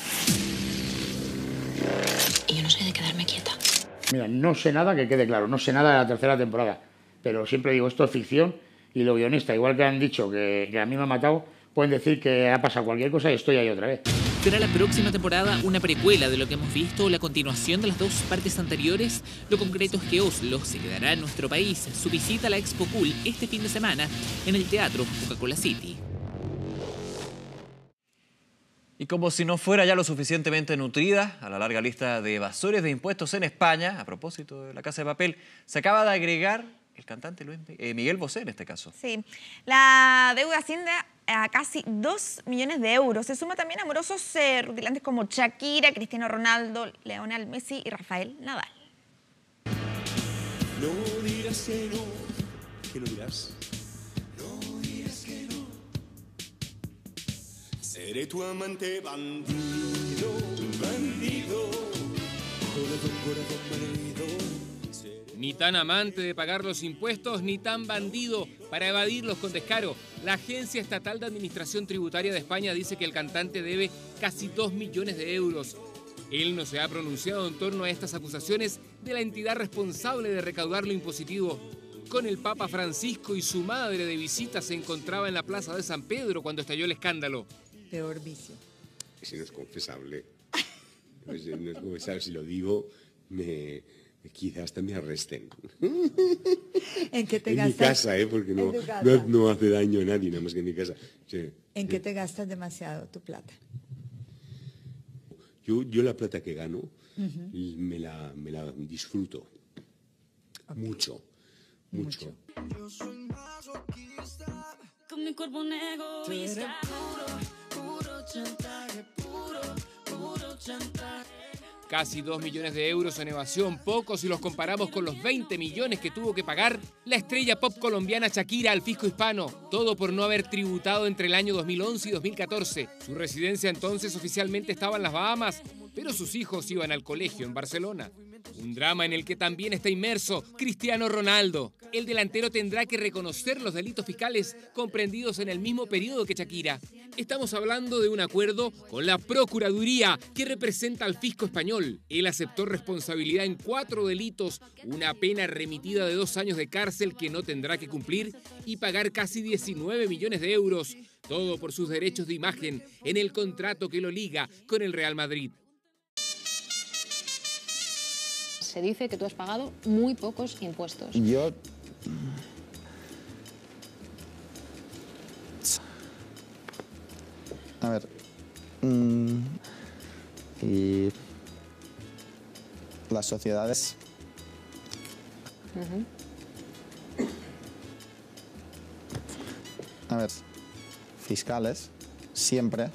Y yo no soy de quedarme quieta. Mira, no sé nada, que quede claro, no sé nada de la 3ª temporada. Pero siempre digo, esto es ficción y lo guionista, igual que han dicho que a mí me ha matado, pueden decir que ha pasado cualquier cosa y estoy ahí otra vez. ¿Será la próxima temporada una precuela de lo que hemos visto o la continuación de las 2 partes anteriores? Lo concreto es que Oslo se quedará en nuestro país. Su visita a la Expo Cool este fin de semana en el Teatro Coca-Cola City. Y como si no fuera ya lo suficientemente nutrida, a la larga lista de evasores de impuestos en España, a propósito de La Casa de Papel, se acaba de agregar el cantante Miguel Bosé en este caso. Sí, la deuda asciende a casi 2 millones de euros. Se suma también a amorosos rutilantes como Shakira, Cristiano Ronaldo, Lionel Messi y Rafael Nadal. No dirás que no, ¿qué no dirás? No dirás que no. Seré tu amante bandido, bandido, corazón bandido. Ni tan amante de pagar los impuestos, ni tan bandido para evadirlos con descaro. La Agencia Estatal de Administración Tributaria de España dice que el cantante debe casi 2 millones de euros. Él no se ha pronunciado en torno a estas acusaciones de la entidad responsable de recaudar lo impositivo. Con el Papa Francisco y su madre de visita se encontraba en la Plaza de San Pedro cuando estalló el escándalo. peor vicio? Ese no es confesable. No es confesable, si lo digo, quizás hasta me arresten. ¿En qué te gastas? En mi casa, porque no hace daño a nadie, nada más que en mi casa. Sí. ¿En qué te gastas demasiado tu plata? Yo la plata que gano me la disfruto. Okay. Mucho. Yo soy masoquista, con mi cuerpo un egoísta. Puro chantaje, puro chantaje. Casi 2 millones de euros en evasión, poco si los comparamos con los 20 millones que tuvo que pagar la estrella pop colombiana Shakira al fisco hispano. Todo por no haber tributado entre el año 2011 y 2014. Su residencia entonces oficialmente estaba en las Bahamas, pero sus hijos iban al colegio en Barcelona. Un drama en el que también está inmerso Cristiano Ronaldo. El delantero tendrá que reconocer los delitos fiscales comprendidos en el mismo periodo que Shakira. Estamos hablando de un acuerdo con la Procuraduría que representa al fisco español. Él aceptó responsabilidad en 4 delitos, una pena remitida de 2 años de cárcel que no tendrá que cumplir y pagar casi 19 millones de euros. Todo por sus derechos de imagen en el contrato que lo liga con el Real Madrid. Se dice que tú has pagado muy pocos impuestos. Yo... A ver... Y... Las sociedades... A ver... Fiscales... Siempre...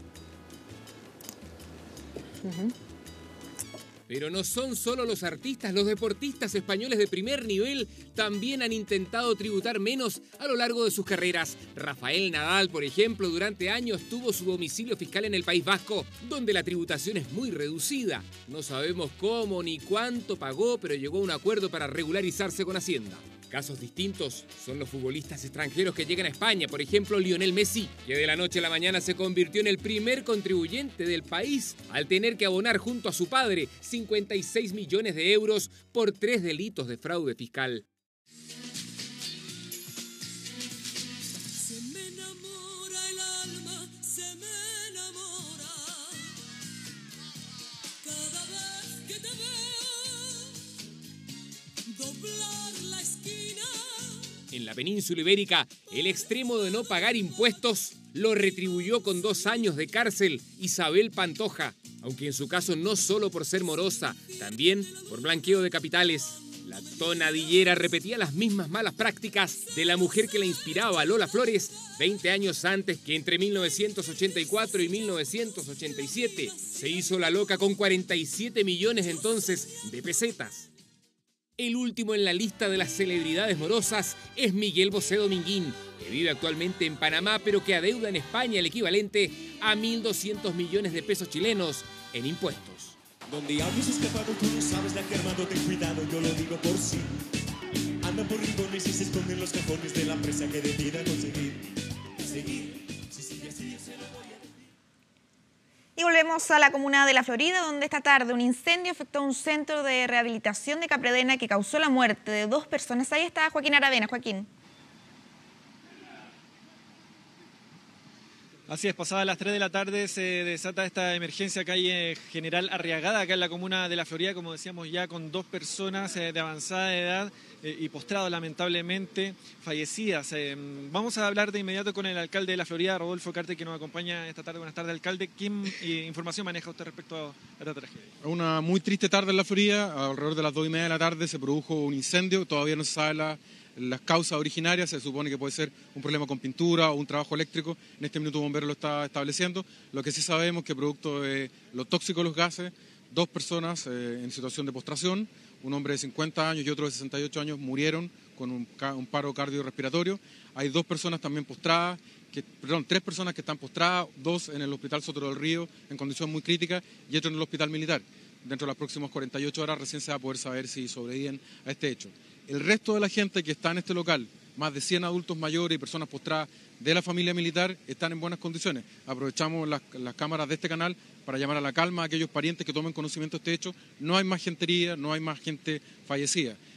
Pero no son solo los artistas, los deportistas españoles de primer nivel también han intentado tributar menos a lo largo de sus carreras. Rafael Nadal, por ejemplo, durante años tuvo su domicilio fiscal en el País Vasco, donde la tributación es muy reducida. No sabemos cómo ni cuánto pagó, pero llegó a un acuerdo para regularizarse con Hacienda. Casos distintos son los futbolistas extranjeros que llegan a España, por ejemplo Lionel Messi, que de la noche a la mañana se convirtió en el primer contribuyente del país al tener que abonar junto a su padre 56 millones de euros por 3 delitos de fraude fiscal. Se me enamora el alma, se me enamora. Cada vez que te veo, doblar la esquina. En la península ibérica, el extremo de no pagar impuestos lo retribuyó con 2 años de cárcel Isabel Pantoja, aunque en su caso no solo por ser morosa, también por blanqueo de capitales. La tonadillera repetía las mismas malas prácticas de la mujer que la inspiraba, Lola Flores, 20 años antes, que entre 1984 y 1987 se hizo la loca con 47 millones entonces de pesetas. El último en la lista de las celebridades morosas es Miguel Bosé Dominguín, que vive actualmente en Panamá, pero que adeuda en España el equivalente a 1.200 millones de pesos chilenos en impuestos. Donde habías escapado, tú no sabes la que armado, ten cuidado, yo lo digo por sí. Andan por rincones y se esconden los cajones de la presa que decida conseguir. Seguir, si sigue así, se lo voy a... Y volvemos a la comuna de La Florida, donde esta tarde un incendio afectó un centro de rehabilitación de Capredena que causó la muerte de 2 personas. Ahí está Joaquín Aravena. Joaquín. Así es, pasadas las 3 de la tarde se desata esta emergencia calle General Arriagada, acá en la comuna de La Florida, como decíamos ya, con 2 personas de avanzada edad y postrados lamentablemente, fallecidas. Vamos a hablar de inmediato con el alcalde de La Florida, Rodolfo Carte, que nos acompaña esta tarde. Buenas tardes, alcalde. ¿Qué información maneja usted respecto a esta tragedia? Una muy triste tarde en La Florida. Alrededor de las 2:30 de la tarde se produjo un incendio. Todavía no se sabe las causas originarias. Se supone que puede ser un problema con pintura o un trabajo eléctrico. En este minuto Bombero lo está estableciendo. Lo que sí sabemos es que producto de lo tóxico de los gases, 2 personas en situación de postración, un hombre de 50 años y otro de 68 años, murieron con un paro cardiorrespiratorio. Hay 2 personas también postradas, 3 personas que están postradas, 2 en el Hospital Sotero del Río en condición muy crítica y otro en el Hospital Militar. Dentro de las próximas 48 horas recién se va a poder saber si sobreviven a este hecho. El resto de la gente que está en este local, más de 100 adultos mayores y personas postradas de la familia militar, están en buenas condiciones. Aprovechamos las cámaras de este canal para llamar a la calma a aquellos parientes que tomen conocimiento de este hecho. No hay más gentería, no hay más gente fallecida.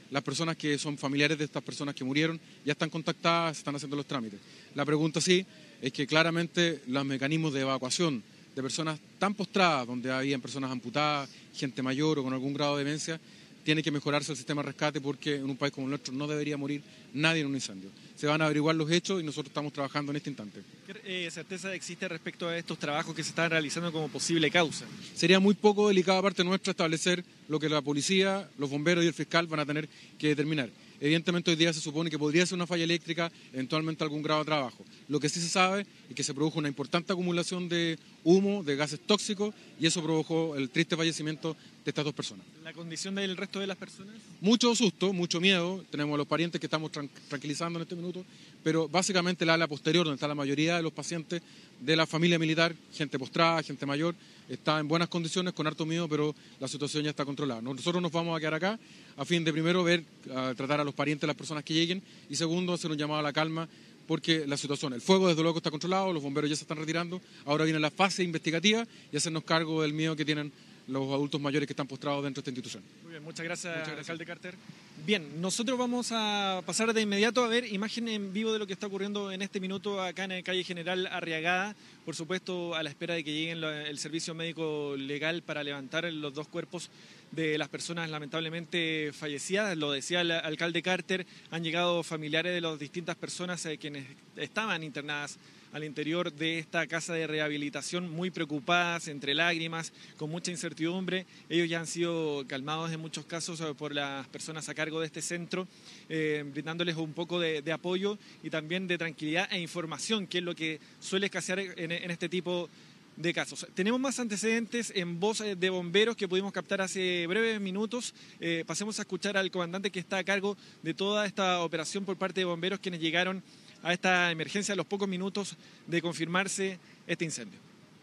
las personas que son familiares de estas personas que murieron ya están contactadas, están haciendo los trámites. La pregunta sí es que claramente los mecanismos de evacuación de personas tan postradas, donde habían personas amputadas, gente mayor o con algún grado de demencia, tiene que mejorarse el sistema de rescate porque en un país como el nuestro no debería morir nadie en un incendio. Se van a averiguar los hechos y nosotros estamos trabajando en este instante. ¿Qué certeza existe respecto a estos trabajos que se están realizando como posible causa? Sería muy poco delicada parte nuestra establecer lo que la policía, los bomberos y el fiscal van a tener que determinar. Evidentemente hoy día se supone que podría ser una falla eléctrica, eventualmente algún grado de trabajo. Lo que sí se sabe es que se produjo una importante acumulación de humo, de gases tóxicos, y eso provocó el triste fallecimiento de estas dos personas. ¿La condición del resto de las personas? Mucho susto, mucho miedo. Tenemos a los parientes que estamos tranquilizando en este minuto, pero básicamente el ala posterior, donde está la mayoría de los pacientes de la familia militar, gente postrada, gente mayor, está en buenas condiciones, con harto miedo, pero la situación ya está controlada. Nosotros nos vamos a quedar acá a fin de, primero, tratar a los parientes de las personas que lleguen, y segundo, hacer un llamado a la calma, porque la situación, el fuego desde luego está controlado, los bomberos ya se están retirando, ahora viene la fase investigativa y hacernos cargo del miedo que tienen los adultos mayores que están postrados dentro de esta institución. Muy bien, muchas gracias, alcalde Carter. Bien, nosotros vamos a pasar de inmediato a ver imagen en vivo de lo que está ocurriendo en este minuto acá en la calle General Arriagada, por supuesto a la espera de que lleguen el servicio médico legal para levantar los dos cuerpos de las personas lamentablemente fallecidas. Lo decía el alcalde Carter, han llegado familiares de las distintas personas quienes estaban internadas al interior de esta casa de rehabilitación, muy preocupadas, entre lágrimas, con mucha incertidumbre. Ellos ya han sido calmados en muchos casos por las personas a cargo de este centro, brindándoles un poco de apoyo y también de tranquilidad e información, que es lo que suele escasear en este tipo de casos. Tenemos más antecedentes en voz de bomberos que pudimos captar hace breves minutos. Pasemos a escuchar al comandante que está a cargo de toda esta operación por parte de bomberos, quienes llegaron a esta emergencia a los pocos minutos de confirmarse este incendio.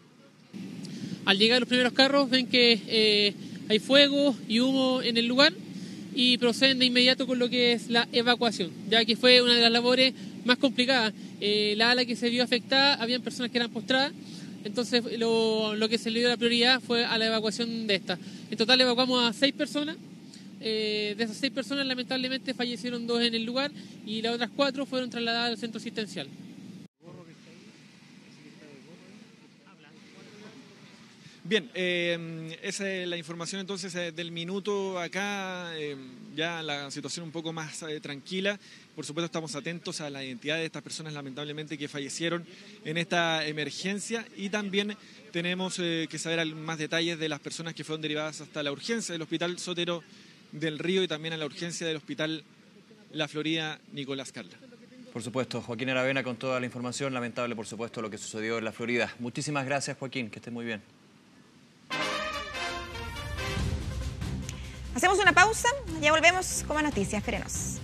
Al llegar los primeros carros ven que hay fuego y humo en el lugar y proceden de inmediato con lo que es la evacuación, ya que fue una de las labores más complicadas. La ala que se vio afectada, habían personas que eran postradas, entonces lo que se le dio la prioridad fue a la evacuación de esta. En total evacuamos a 6 personas. De esas 6 personas lamentablemente fallecieron 2 en el lugar y las otras 4 fueron trasladadas al centro asistencial. Bien, esa es la información entonces del minuto acá, ya la situación un poco más tranquila. Por supuesto estamos atentos a la identidad de estas personas lamentablemente que fallecieron en esta emergencia, y también tenemos que saber más detalles de las personas que fueron derivadas hasta la urgencia del Hospital Sotero del Río y también a la urgencia del Hospital La Florida Nicolás Carla. Por supuesto, Joaquín Aravena con toda la información. Lamentable, por supuesto, lo que sucedió en La Florida. Muchísimas gracias, Joaquín, que esté muy bien. Hacemos una pausa, ya volvemos con más noticias, espérenos.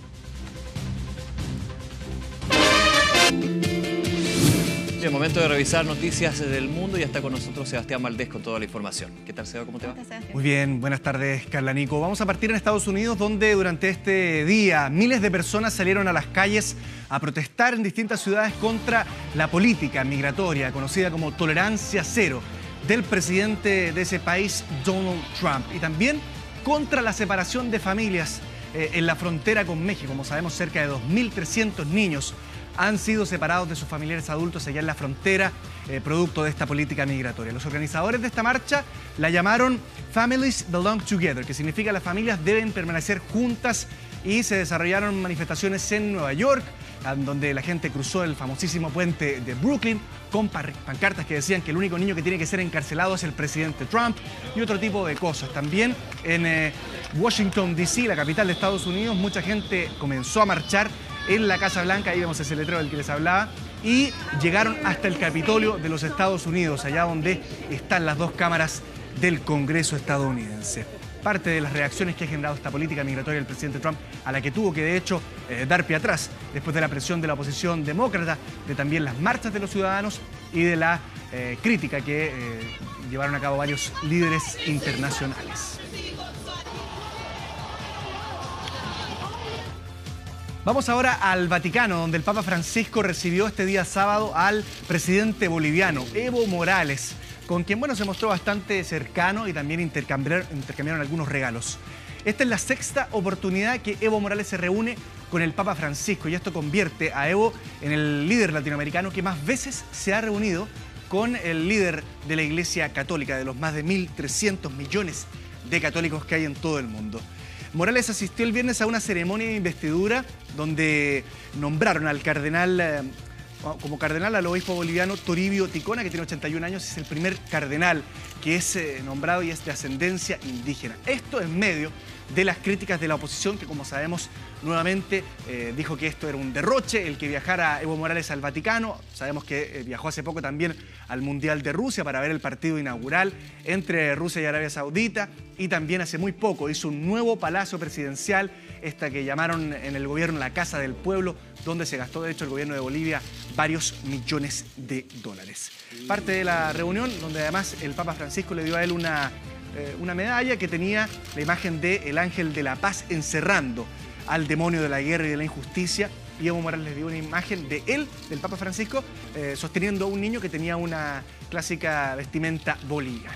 Bien, momento de revisar noticias del mundo y está con nosotros Sebastián Valdés con toda la información. ¿Qué tal, Seba? ¿Cómo te va? Muy bien, buenas tardes, Carla Nico. Vamos a partir en Estados Unidos, donde durante este día miles de personas salieron a las calles a protestar en distintas ciudades contra la política migratoria, conocida como tolerancia cero, del presidente de ese país, Donald Trump, y también contra la separación de familias en la frontera con México. Como sabemos, cerca de 2.300 niños han sido separados de sus familiares adultos allá en la frontera, producto de esta política migratoria. Los organizadores de esta marcha la llamaron Families Belong Together, que significa las familias deben permanecer juntas, y se desarrollaron manifestaciones en Nueva York, donde la gente cruzó el famosísimo puente de Brooklyn con pancartas que decían que el único niño que tiene que ser encarcelado es el presidente Trump y otro tipo de cosas. También en Washington, D.C., la capital de Estados Unidos, mucha gente comenzó a marchar en la Casa Blanca, ahí vemos ese letrero del que les hablaba, y llegaron hasta el Capitolio de los Estados Unidos, allá donde están las dos cámaras del Congreso estadounidense. Parte de las reacciones que ha generado esta política migratoria del presidente Trump, a la que tuvo que de hecho dar pie atrás después de la presión de la oposición demócrata, de también las marchas de los ciudadanos y de la crítica que llevaron a cabo varios líderes internacionales. Vamos ahora al Vaticano, donde el Papa Francisco recibió este día sábado al presidente boliviano, Evo Morales, con quien, bueno, se mostró bastante cercano y también intercambiaron algunos regalos. Esta es la sexta oportunidad que Evo Morales se reúne con el Papa Francisco y esto convierte a Evo en el líder latinoamericano que más veces se ha reunido con el líder de la Iglesia Católica, de los más de 1.300 millones de católicos que hay en todo el mundo. Morales asistió el viernes a una ceremonia de investidura donde nombraron al cardenal, como cardenal al obispo boliviano Toribio Ticona, que tiene 81 años, es el primer cardenal que es nombrado y es de ascendencia indígena. Esto en medio de las críticas de la oposición, que como sabemos nuevamente dijo que esto era un derroche, el que viajara Evo Morales al Vaticano. Sabemos que viajó hace poco también al Mundial de Rusia para ver el partido inaugural entre Rusia y Arabia Saudita, y también hace muy poco hizo un nuevo palacio presidencial, esta que llamaron en el gobierno la Casa del Pueblo, donde se gastó de hecho el gobierno de Bolivia varios millones de dólares. Parte de la reunión donde además el Papa Francisco le dio a él una medalla que tenía la imagen del ángel de la paz encerrando al demonio de la guerra y de la injusticia, y Evo Morales le dio una imagen de él, del Papa Francisco, sosteniendo a un niño que tenía una clásica vestimenta boliviana.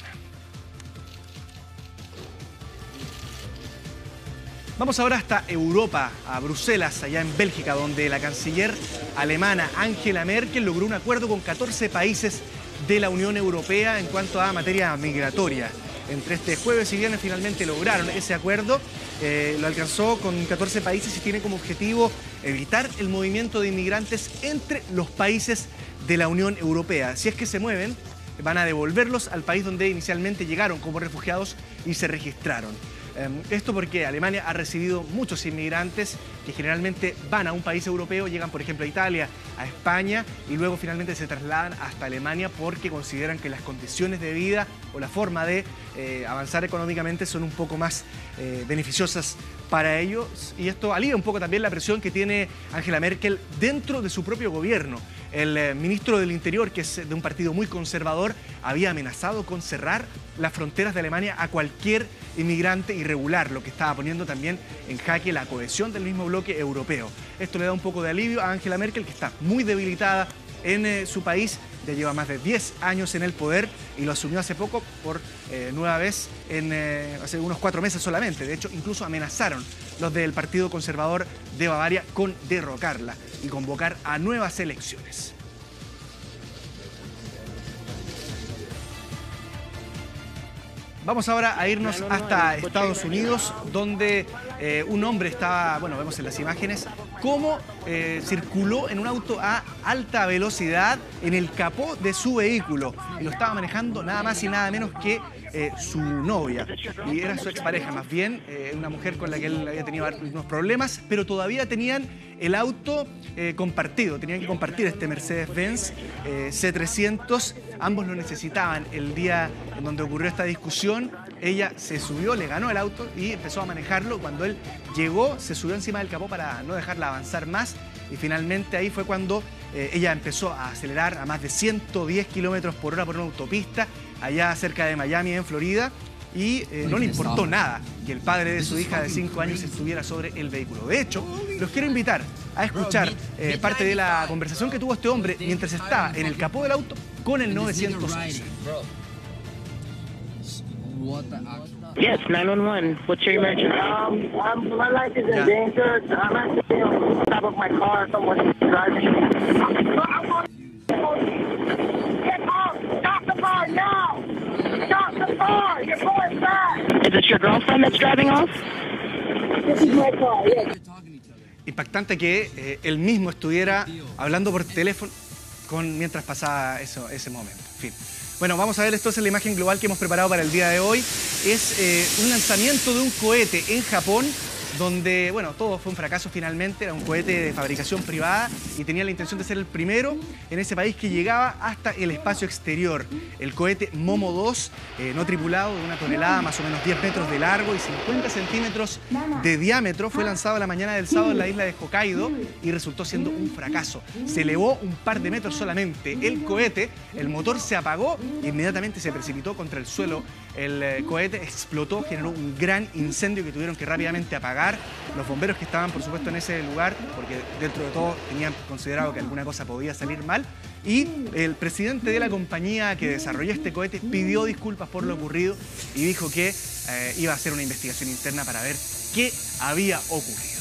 Vamos ahora hasta Europa, a Bruselas, allá en Bélgica, donde la canciller alemana Angela Merkel logró un acuerdo con 14 países de la Unión Europea en cuanto a materia migratoria. Entre este jueves y viernes finalmente lograron ese acuerdo, lo alcanzó con 14 países y tiene como objetivo evitar el movimiento de inmigrantes entre los países de la Unión Europea. Si es que se mueven, van a devolverlos al país donde inicialmente llegaron como refugiados y se registraron. Esto porque Alemania ha recibido muchos inmigrantes que generalmente van a un país europeo, llegan por ejemplo a Italia, a España y luego finalmente se trasladan hasta Alemania porque consideran que las condiciones de vida o la forma de avanzar económicamente son un poco más beneficiosas para ellos, y esto alivia un poco también la presión que tiene Angela Merkel dentro de su propio gobierno. El ministro del Interior, que es de un partido muy conservador, había amenazado con cerrar las fronteras de Alemania a cualquier inmigrante irregular, lo que estaba poniendo también en jaque la cohesión del mismo bloque europeo. Esto le da un poco de alivio a Angela Merkel, que está muy debilitada en su país, ya lleva más de 10 años en el poder y lo asumió hace poco por nueva vez, hace unos 4 meses solamente. De hecho, incluso amenazaron los del Partido Conservador de Bavaria con derrocarla y convocar a nuevas elecciones. Vamos ahora a irnos hasta Estados Unidos, donde un hombre estaba, bueno, vemos en las imágenes, cómo circuló en un auto a alta velocidad en el capó de su vehículo. Y lo estaba manejando nada más y nada menos que su novia. Y era su expareja, más bien, una mujer con la que él había tenido unos problemas, pero todavía tenían el auto compartido. Tenían que compartir este Mercedes-Benz C300. Ambos lo necesitaban. El día en donde ocurrió esta discusión, ella se subió, le ganó el auto y empezó a manejarlo. Cuando él llegó, se subió encima del capó para no dejarla avanzar más. Y finalmente ahí fue cuando ella empezó a acelerar a más de 110 kilómetros por hora por una autopista, allá cerca de Miami, en Florida. Y no le importó nada que el padre de su hija de 5 años estuviera sobre el vehículo. De hecho, los quiero invitar a escuchar parte de la conversación que tuvo este hombre mientras estaba en el capó del auto con el 911. Yes, 911. What's your emergency? My life is in danger. I'm actually on top of my car. Someone's driving. Get off! Stop the car now! Stop the car! You're going back! Is it your girlfriend that's driving off? This is my car, yes. Impactante que él mismo estuviera hablando por teléfono mientras pasaba ese momento. En fin. Bueno, vamos a ver entonces la imagen global que hemos preparado para el día de hoy. Es un lanzamiento de un cohete en Japón, donde, bueno, todo fue un fracaso finalmente. Era un cohete de fabricación privada y tenía la intención de ser el primero en ese país que llegaba hasta el espacio exterior. El cohete Momo 2, no tripulado, de 1 tonelada, más o menos 10 metros de largo y 50 centímetros de diámetro, fue lanzado la mañana del sábado en la isla de Hokkaido y resultó siendo un fracaso. Se elevó un par de metros solamente el cohete, el motor se apagó e inmediatamente se precipitó contra el suelo el cohete explotó, generó un gran incendio que tuvieron que rápidamente apagar. Los bomberos que estaban, por supuesto, en ese lugar, porque dentro de todo tenían considerado que alguna cosa podía salir mal. Y el presidente de la compañía que desarrolló este cohete pidió disculpas por lo ocurrido y dijo que iba a hacer una investigación interna para ver qué había ocurrido.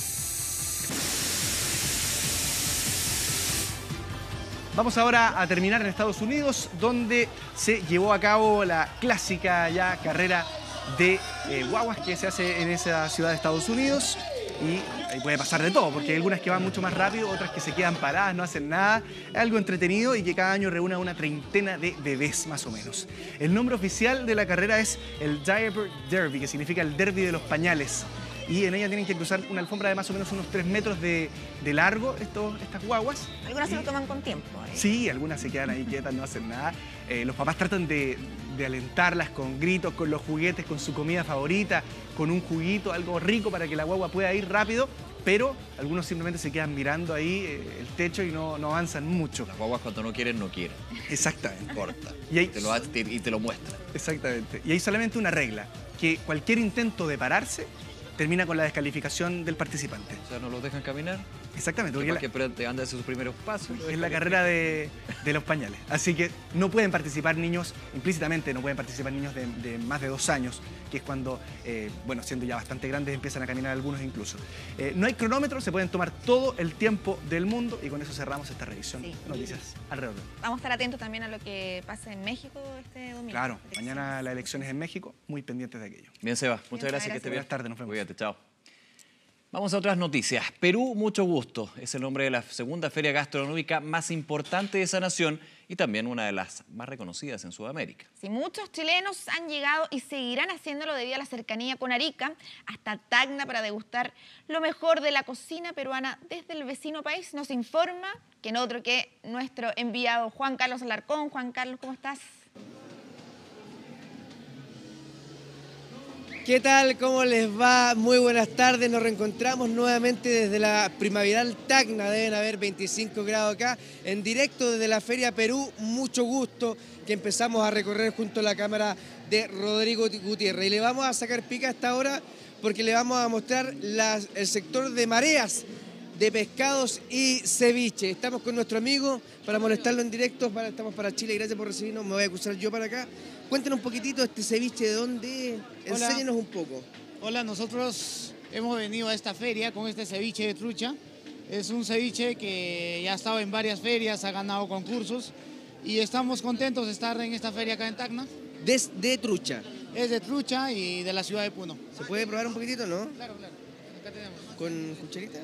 Vamos ahora a terminar en Estados Unidos, donde se llevó a cabo la clásica ya carrera de guaguas que se hace en esa ciudad de Estados Unidos. Y ahí puede pasar de todo, porque hay algunas que van mucho más rápido, otras que se quedan paradas, no hacen nada. Es algo entretenido y que cada año reúne a una treintena de bebés más o menos. El nombre oficial de la carrera es el Diaper Derby, que significa el derby de los pañales. Y en ella tienen que cruzar una alfombra de más o menos unos 3 metros de largo, estas guaguas. Algunas se lo toman con tiempo. Sí, algunas se quedan ahí quietas, no hacen nada. Los papás tratan de alentarlas con gritos, con los juguetes, con su comida favorita, con un juguito, algo rico para que la guagua pueda ir rápido, pero algunos simplemente se quedan mirando ahí el techo y no avanzan mucho. Las guaguas cuando no quieren, no quieren. Exactamente. No importa. Y te lo muestran. Exactamente. Y hay solamente una regla, que cualquier intento de pararse termina con la descalificación del participante. O sea, ¿no los dejan caminar? Exactamente. Porque te anda a hacer sus primeros pasos. Es la carrera de los pañales. Así que no pueden participar niños, implícitamente no pueden participar niños de más de 2 años, que es cuando, bueno, siendo ya bastante grandes, empiezan a caminar algunos incluso. No hay cronómetro, se pueden tomar todo el tiempo del mundo y con eso cerramos esta revisión de noticias alrededor. Vamos a estar atentos también a lo que pase en México este domingo. Claro, mañana las elecciones en México, muy pendientes de aquello. Bien, Seba, muchas gracias. Que esté bien. Buenas tardes, nos vemos. Cuídate, chao. Vamos a otras noticias. Perú, mucho gusto. Es el nombre de la segunda feria gastronómica más importante de esa nación y también una de las más reconocidas en Sudamérica. Sí, muchos chilenos han llegado y seguirán haciéndolo debido a la cercanía con Arica, hasta Tacna, para degustar lo mejor de la cocina peruana desde el vecino país. Nos informa que no otro que nuestro enviado Juan Carlos Alarcón. Juan Carlos, ¿cómo estás? ¿Qué tal? ¿Cómo les va? Muy buenas tardes. Nos reencontramos nuevamente desde la primaveral Tacna. Deben haber 25 grados acá. En directo desde la Feria Perú. Mucho gusto que empezamos a recorrer junto a la cámara de Rodrigo Gutiérrez. Y le vamos a sacar pica a esta hora porque le vamos a mostrar el sector de mareas de pescados y ceviche. Estamos con nuestro amigo para molestarlo en directo. Estamos para Chile. Gracias por recibirnos. Me voy a cruzar yo para acá. Cuéntenos un poquitito este ceviche, ¿de dónde? Enséñenos un poco. Hola, nosotros hemos venido a esta feria con este ceviche de trucha. Es un ceviche que ya ha estado en varias ferias, ha ganado concursos y estamos contentos de estar en esta feria acá en Tacna. ¿De trucha? Es de trucha y de la ciudad de Puno. ¿Se puede probar un poquitito, no? Claro, claro. Acá tenemos. ¿Con cucharita?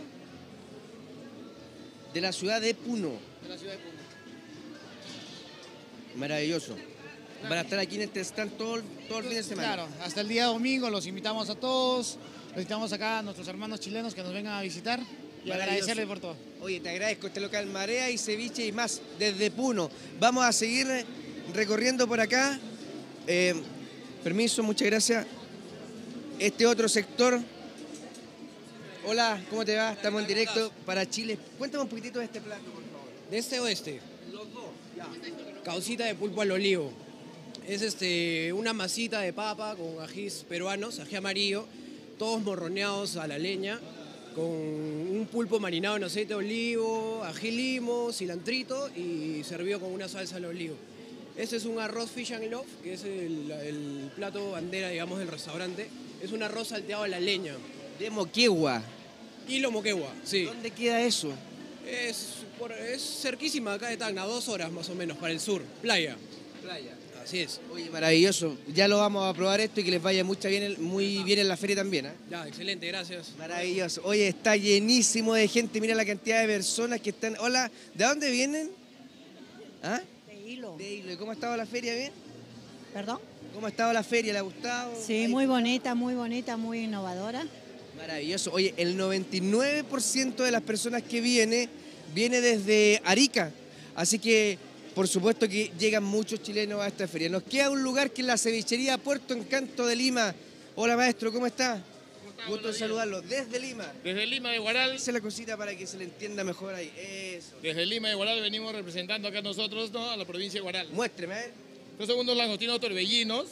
De la ciudad de Puno. De la ciudad de Puno. Maravilloso. Van a estar aquí en este stand todo el fin de semana. Claro, hasta el día domingo los invitamos a todos, los invitamos acá a nuestros hermanos chilenos que nos vengan a visitar y agradecerles por todo. Oye, te agradezco este local Marea y Ceviche y más desde Puno. Vamos a seguir recorriendo por acá. Permiso, muchas gracias. Este otro sector. Hola, ¿cómo te va? Estamos en directo para Chile. Cuéntame un poquitito de este plato, por favor. ¿De este o este? Los dos, ya. Caucita de pulpo al olivo. Es una masita de papa con ajís peruanos, ají amarillo, todos morroneados a la leña, con un pulpo marinado en aceite de olivo, ají limo, cilantrito y servido con una salsa al olivo. Este es un arroz fish and loaf, que es el plato bandera, digamos, del restaurante. Es un arroz salteado a la leña. De Moquegua. Kilo Moquegua, sí. ¿Dónde queda eso? Es cerquísima acá de Tacna, 2 horas más o menos, para el sur, playa. Playa. Así es. Oye, maravilloso. Ya lo vamos a probar esto y que les vaya muy bien en la feria también, ¿eh? Ya, excelente, gracias. Maravilloso. Oye, está llenísimo de gente. Mira la cantidad de personas que están. Hola, ¿de dónde vienen? ¿Ah? De Hilo. De Hilo. ¿Y cómo ha estado la feria? ¿Bien? ¿Perdón? ¿Cómo ha estado la feria? ¿Le ha gustado? Sí, muy bonita, muy innovadora. Maravilloso. Oye, el 99% de las personas que viene desde Arica. Así que, por supuesto que llegan muchos chilenos a esta feria. Nos queda un lugar que es la cevichería Puerto Encanto de Lima. Hola, maestro, ¿cómo está? Gusto de saludarlo. Desde Lima. Desde Lima de Huaral. Esa es la cosita para que se le entienda mejor ahí. Eso. Desde Lima de Huaral venimos representando acá nosotros, ¿no?, a la provincia de Huaral. Muéstreme, ¿eh? Estos son unos langostinos torbellinos,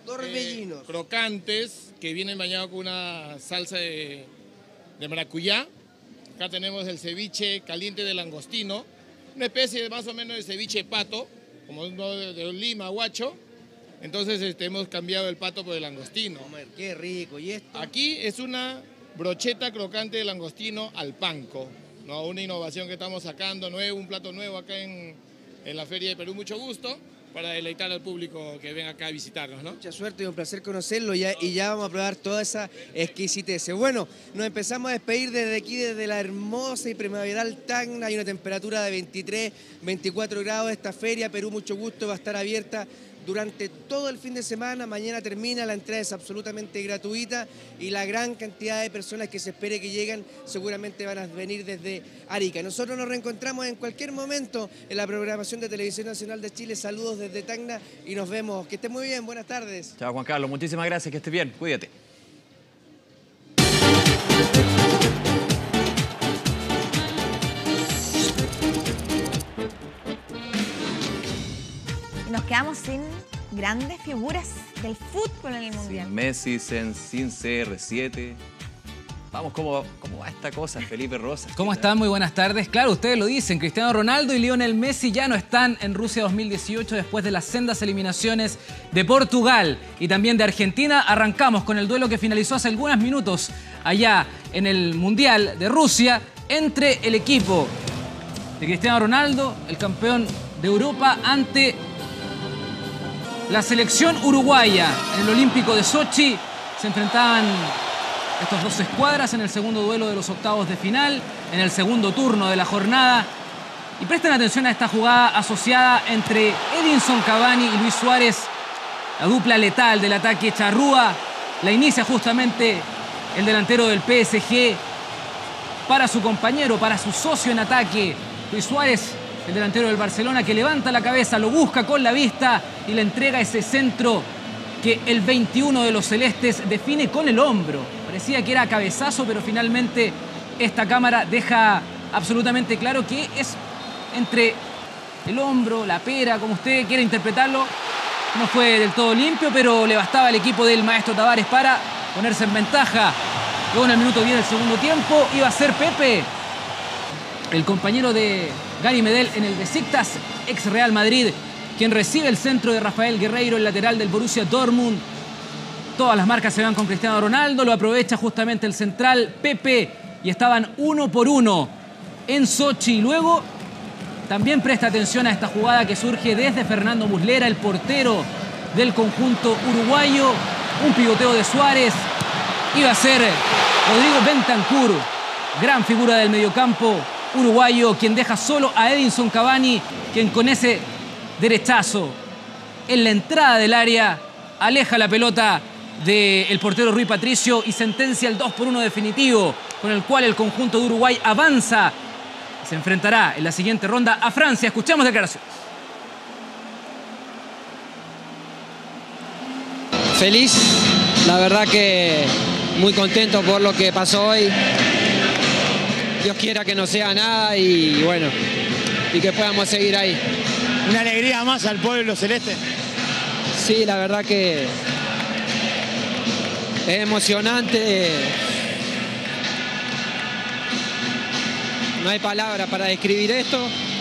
Torbellinos. Crocantes, que vienen bañados con una salsa de maracuyá. Acá tenemos el ceviche caliente de langostino, una especie de más o menos de ceviche pato, como uno de Lima, Huacho. Entonces hemos cambiado el pato por el langostino. Qué rico. ¿Y esto? Aquí es una brocheta crocante de langostino al panko, ¿no? Una innovación que estamos sacando, un plato nuevo acá en la Feria de Perú. Mucho gusto para deleitar al público que ven acá a visitarnos, ¿no? Mucha suerte y un placer conocerlo y ya vamos a probar toda esa exquisitez. Bueno, nos empezamos a despedir desde aquí, desde la hermosa y primaveral Tacna. Hay una temperatura de 23, 24 grados. Esta Feria Perú, mucho gusto, va a estar abierta durante todo el fin de semana. Mañana termina, la entrada es absolutamente gratuita y la gran cantidad de personas que se espere que lleguen seguramente van a venir desde Arica. Nosotros nos reencontramos en cualquier momento en la programación de Televisión Nacional de Chile. Saludos desde Tacna y nos vemos. Que esté muy bien, buenas tardes. Chao, Juan Carlos, muchísimas gracias, que estés bien, cuídate. Nos quedamos sin grandes figuras del fútbol en el Mundial. Sin Messi, sin CR7. Vamos, ¿cómo va esta cosa, Felipe Rosas? ¿Cómo están? Muy buenas tardes. Claro, ustedes lo dicen, Cristiano Ronaldo y Lionel Messi ya no están en Rusia 2018 después de las sendas eliminaciones de Portugal y también de Argentina. Arrancamos con el duelo que finalizó hace algunos minutos allá en el Mundial de Rusia entre el equipo de Cristiano Ronaldo, el campeón de Europa, ante la selección uruguaya. En el Olímpico de Sochi se enfrentaban estos dos escuadras en el segundo duelo de los octavos de final, en el segundo turno de la jornada. Y presten atención a esta jugada asociada entre Edinson Cavani y Luis Suárez, la dupla letal del ataque charrúa. La inicia justamente el delantero del PSG para su compañero, para su socio en ataque, Luis Suárez, el delantero del Barcelona, que levanta la cabeza, lo busca con la vista y le entrega ese centro que el 21 de los celestes define con el hombro. Parecía que era cabezazo, pero finalmente esta cámara deja absolutamente claro que es entre el hombro, la pera, como usted quiera interpretarlo. No fue del todo limpio, pero le bastaba al equipo del maestro Tavares para ponerse en ventaja. Luego en el minuto 10 del segundo tiempo iba a ser Pepe, el compañero de Gary Medel en el Besiktas, ex Real Madrid, quien recibe el centro de Rafael Guerreiro, el lateral del Borussia Dortmund. Todas las marcas se van con Cristiano Ronaldo, lo aprovecha justamente el central Pepe y estaban 1 por 1 en Sochi. Luego también presta atención a esta jugada que surge desde Fernando Muslera, el portero del conjunto uruguayo. Un pivoteo de Suárez. Iba a ser Rodrigo Bentancur, gran figura del mediocampo uruguayo, quien deja solo a Edinson Cavani, quien con ese derechazo en la entrada del área aleja la pelota del portero Rui Patricio y sentencia el 2 por 1 definitivo, con el cual el conjunto de Uruguay avanza. Se enfrentará en la siguiente ronda a Francia. Escuchamos declaraciones. Feliz, la verdad que muy contento por lo que pasó hoy. Dios quiera que no sea nada y bueno, y que podamos seguir ahí. ¿Una alegría más al pueblo celeste? Sí, la verdad que es emocionante. No hay palabras para describir esto.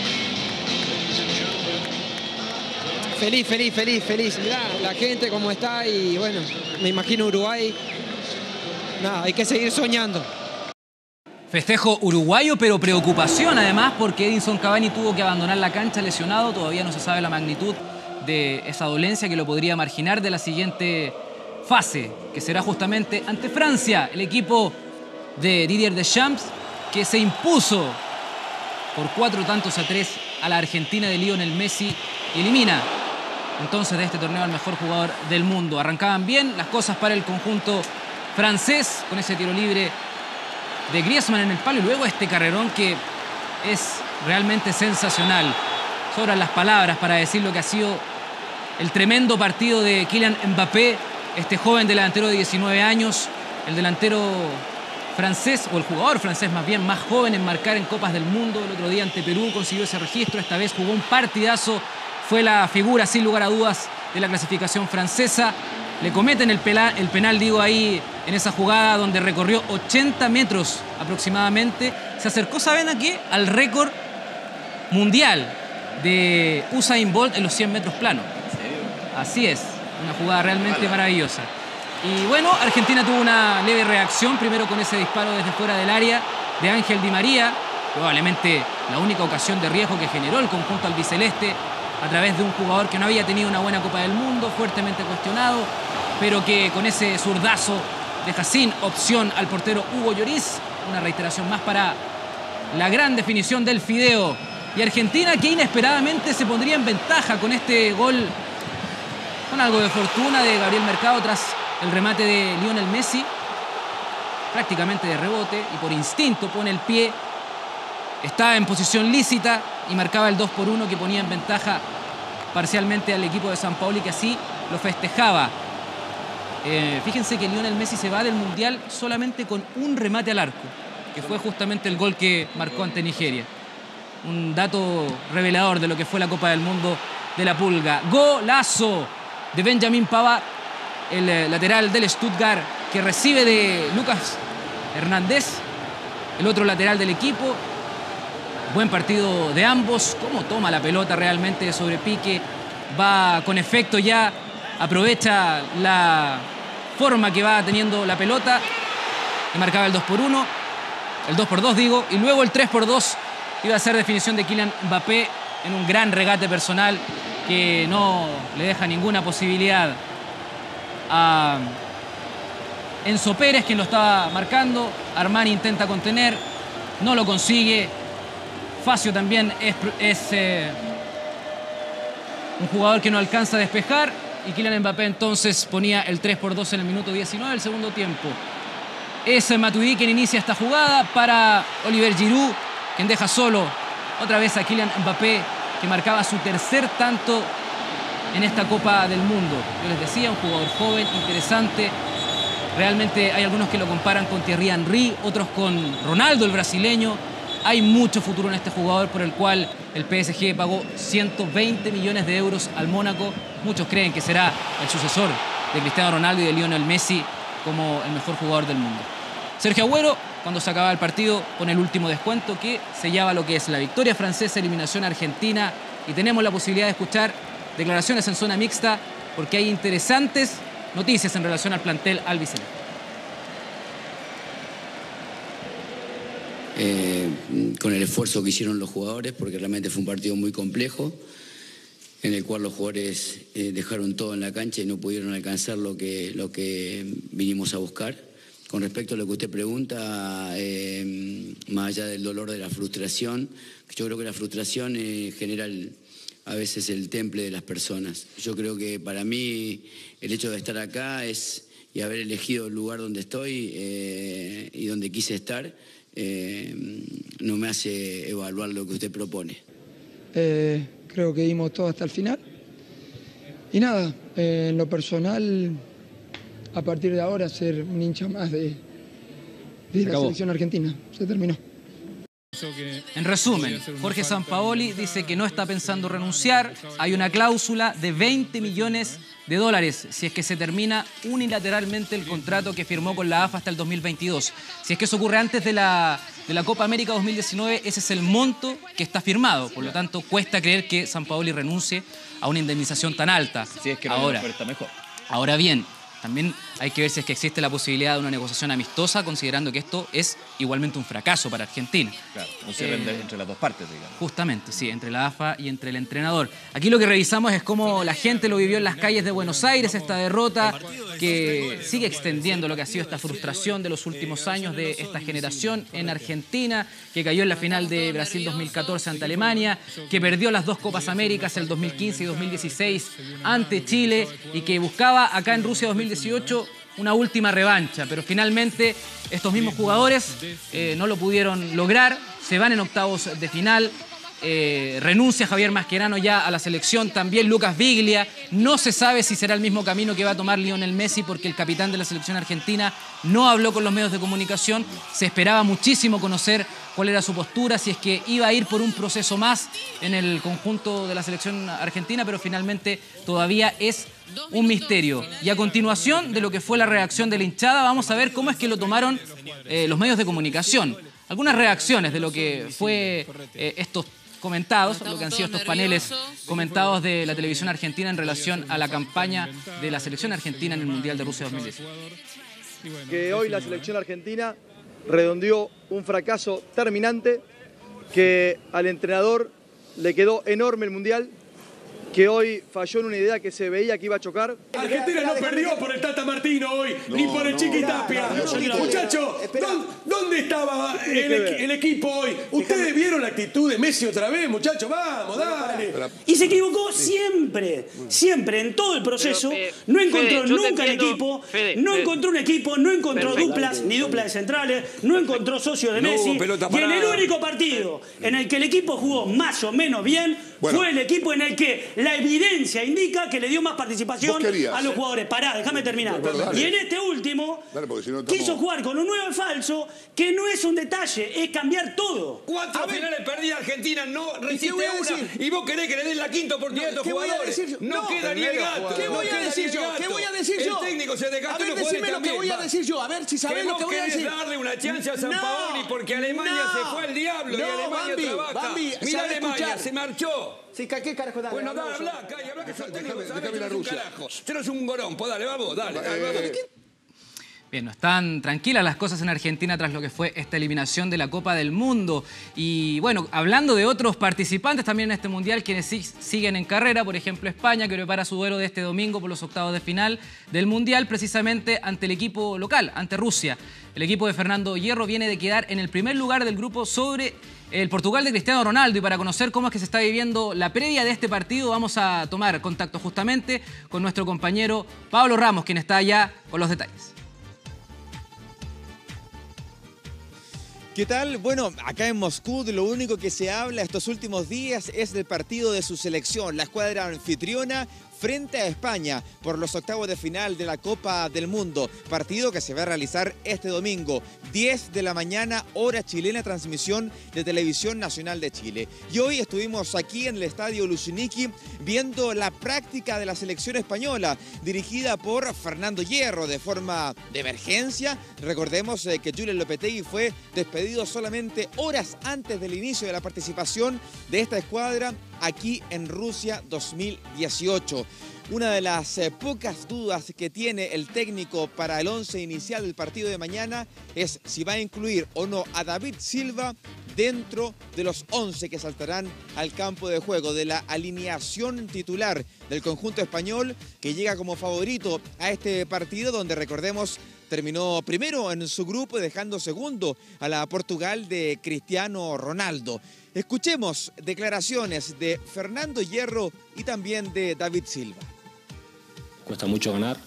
Feliz, feliz, feliz, feliz. Mirá la gente cómo está y bueno, me imagino Uruguay. Nada, hay que seguir soñando. Festejo uruguayo, pero preocupación además porque Edinson Cavani tuvo que abandonar la cancha lesionado. Todavía no se sabe la magnitud de esa dolencia que lo podría marginar de la siguiente fase, que será justamente ante Francia, el equipo de Didier Deschamps, que se impuso por 4-3 a la Argentina de Lionel Messi y elimina entonces de este torneo al mejor jugador del mundo. Arrancaban bien las cosas para el conjunto francés con ese tiro libre de Griezmann en el palo y luego este carrerón que es realmente sensacional. Sobran las palabras para decir lo que ha sido el tremendo partido de Kylian Mbappé, este joven delantero de 19 años, el delantero francés, o el jugador francés más bien, más joven en marcar en Copas del Mundo. El otro día ante Perú consiguió ese registro, esta vez jugó un partidazo, fue la figura sin lugar a dudas de la clasificación francesa. le cometen el penal, digo, ahí en esa jugada donde recorrió 80 metros aproximadamente. Se acercó, ¿saben a qué? Al récord mundial de Usain Bolt en los 100 metros planos. ¿En serio? Así es, una jugada realmente maravillosa. Y bueno, Argentina tuvo una leve reacción, primero con ese disparo desde fuera del área de Ángel Di María, probablemente la única ocasión de riesgo que generó el conjunto albiceleste a través de un jugador que no había tenido una buena Copa del Mundo, fuertemente cuestionado, pero que con ese zurdazo deja sin opción al portero Hugo Lloris. Una reiteración más para la gran definición del Fideo. Y Argentina, que inesperadamente se pondría en ventaja con este gol, con algo de fortuna de Gabriel Mercado tras el remate de Lionel Messi, prácticamente de rebote, y por instinto pone el pie. Estaba en posición lícita y marcaba el 2-1 que ponía en ventaja parcialmente al equipo de Sampaoli, que así lo festejaba. Fíjense que Lionel Messi se va del Mundial solamente con un remate al arco, que fue justamente el gol que marcó ante Nigeria. Un dato revelador de lo que fue la Copa del Mundo de la Pulga. Golazo de Benjamin Pavard, el lateral del Stuttgart, que recibe de Lucas Hernández, el otro lateral del equipo. Buen partido de ambos. Cómo toma la pelota realmente sobre pique. Va con efecto ya. Aprovecha la forma que va teniendo la pelota. Y marcaba el 2-1. El 2-2 digo. Y luego el 3-2 iba a ser definición de Kylian Mbappé en un gran regate personal que no le deja ninguna posibilidad a Enzo Pérez, quien lo estaba marcando. Armani intenta contener. No lo consigue. Facio también es un jugador que no alcanza a despejar, y Kylian Mbappé entonces ponía el 3-2 en el minuto 19 del segundo tiempo. Es Matuidi quien inicia esta jugada para Oliver Giroud, quien deja solo otra vez a Kylian Mbappé, que marcaba su tercer tanto en esta Copa del Mundo. Yo les decía, un jugador joven, interesante. Realmente hay algunos que lo comparan con Thierry Henry, otros con Ronaldo, el brasileño. Hay mucho futuro en este jugador, por el cual el PSG pagó 120 millones de euros al Mónaco. Muchos creen que será el sucesor de Cristiano Ronaldo y de Lionel Messi como el mejor jugador del mundo. Sergio Agüero, cuando se acababa el partido, pone el último descuento que sellaba lo que es la victoria francesa, eliminación argentina. Y tenemos la posibilidad de escuchar declaraciones en zona mixta, porque hay interesantes noticias en relación al plantel albiceleste. Con el esfuerzo que hicieron los jugadores, porque realmente fue un partido muy complejo, en el cual los jugadores dejaron todo en la cancha y no pudieron alcanzar lo que vinimos a buscar. Con respecto a lo que usted pregunta, más allá del dolor de la frustración, yo creo que la frustración genera a veces el temple de las personas. Yo creo que para mí el hecho de estar acá y haber elegido el lugar donde estoy y donde quise estar, no me hace evaluar lo que usted propone. Creo que dimos todo hasta el final. Y nada, en lo personal, a partir de ahora, ser un hincha más de la selección argentina. Se terminó. En resumen, Jorge Sampaoli dice que no está pensando renunciar. Hay una cláusula de 20 millones de dólares si es que se termina unilateralmente el contrato que firmó con la AFA hasta el 2022. Si es que eso ocurre antes de la Copa América 2019, ese es el monto que está firmado. Por lo tanto, cuesta creer que Sampaoli renuncie a una indemnización tan alta. Si es que no hay una oferta mejor. Ahora bien, también hay que ver si es que existe la posibilidad de una negociación amistosa, considerando que esto es igualmente un fracaso para Argentina. Claro, un cierre entre las dos partes, digamos. Justamente, sí, entre la AFA y entre el entrenador. Aquí lo que revisamos es cómo la gente lo vivió en las calles de Buenos Aires, esta derrota que sigue extendiendo lo que ha sido esta frustración de los últimos años de esta generación en Argentina, que cayó en la final de Brasil 2014 ante Alemania, que perdió las dos Copas Américas, el 2015 y 2016, ante Chile, y que buscaba acá en Rusia 2018 una última revancha, pero finalmente estos mismos jugadores no lo pudieron lograr, se van en octavos de final. Renuncia Javier Mascherano ya a la selección, también Lucas Biglia. No se sabe si será el mismo camino que va a tomar Lionel Messi, porque el capitán de la selección argentina no habló con los medios de comunicación. Se esperaba muchísimo conocer cuál era su postura, si es que iba a ir por un proceso más en el conjunto de la selección argentina, pero finalmente todavía es un misterio. Y a continuación de lo que fue la reacción de la hinchada, vamos a ver cómo es que lo tomaron los medios de comunicación. Algunas reacciones de lo que fue estos comentados, lo que han sido estos paneles comentados de la televisión argentina en relación a la campaña de la selección argentina en el Mundial de Rusia 2018. Que hoy la selección argentina redondeó un fracaso terminante, que al entrenador le quedó enorme el Mundial, que hoy falló en una idea que se veía que iba a chocar. Argentina no perdió por el Tata Martino hoy, ni por el Chiqui Tapia. Muchachos, ¿dónde estaba el equipo hoy? ¿Ustedes vieron la actitud de Messi otra vez, muchachos? Vamos, dale. Y se equivocó siempre, siempre, en todo el proceso. No encontró nunca el equipo, no encontró un equipo, no encontró duplas, ni duplas de centrales, no encontró socios de Messi. Y en el único partido en el que el equipo jugó más o menos bien, fue el equipo en el que la evidencia indica que le dio más participación a los jugadores. Pará, déjame terminar. Y en este último, quiso jugar con un 9 falso, que no es un detalle, es cambiar todo. 4 finales perdida Argentina, no resiste una. Y vos querés que le den la quinta oportunidad a estos jugadores. No queda ni el gato. ¿Qué voy a decir yo? ¿Qué voy a decir yo? El técnico se desgastó. A ver, decime lo que voy a decir yo. A ver si sabés lo que voy a decir. Darle una chance a San Paoli porque Alemania se fue al diablo y Alemania trabaja. Mira Alemania, se marchó. Sí, ¿qué carajo dale? Bueno, dale, habla que sos técnico, sabés que sos un carajo. Usted no es un gorón, pues dale, vamos, dale. Bien, no están tranquilas las cosas en Argentina tras lo que fue esta eliminación de la Copa del Mundo. Y bueno, hablando de otros participantes también en este Mundial, quienes siguen en carrera, por ejemplo España, que prepara su duelo de este domingo por los octavos de final del Mundial, precisamente ante el equipo local, ante Rusia. El equipo de Fernando Hierro viene de quedar en el primer lugar del grupo sobre el Portugal de Cristiano Ronaldo, y para conocer cómo es que se está viviendo la previa de este partido vamos a tomar contacto justamente con nuestro compañero Pablo Ramos, quien está allá con los detalles. ¿Qué tal? Bueno, acá en Moscú de lo único que se habla estos últimos días es del partido de su selección, la escuadra anfitriona frente a España por los octavos de final de la Copa del Mundo. Partido que se va a realizar este domingo, 10 de la mañana, hora chilena, transmisión de Televisión Nacional de Chile. Y hoy estuvimos aquí en el Estadio Luciniki viendo la práctica de la selección española, dirigida por Fernando Hierro de forma de emergencia. Recordemos que Julen Lopetegui fue despedido solamente horas antes del inicio de la participación de esta escuadra aquí en Rusia 2018. Una de las pocas dudas que tiene el técnico para el 11 inicial del partido de mañana es si va a incluir o no a David Silva dentro de los 11 que saltarán al campo de juego, de la alineación titular del conjunto español, que llega como favorito a este partido, donde recordemos terminó primero en su grupo, dejando segundo a la Portugal de Cristiano Ronaldo. Escuchemos declaraciones de Fernando Hierro y también de David Silva. Cuesta mucho ganar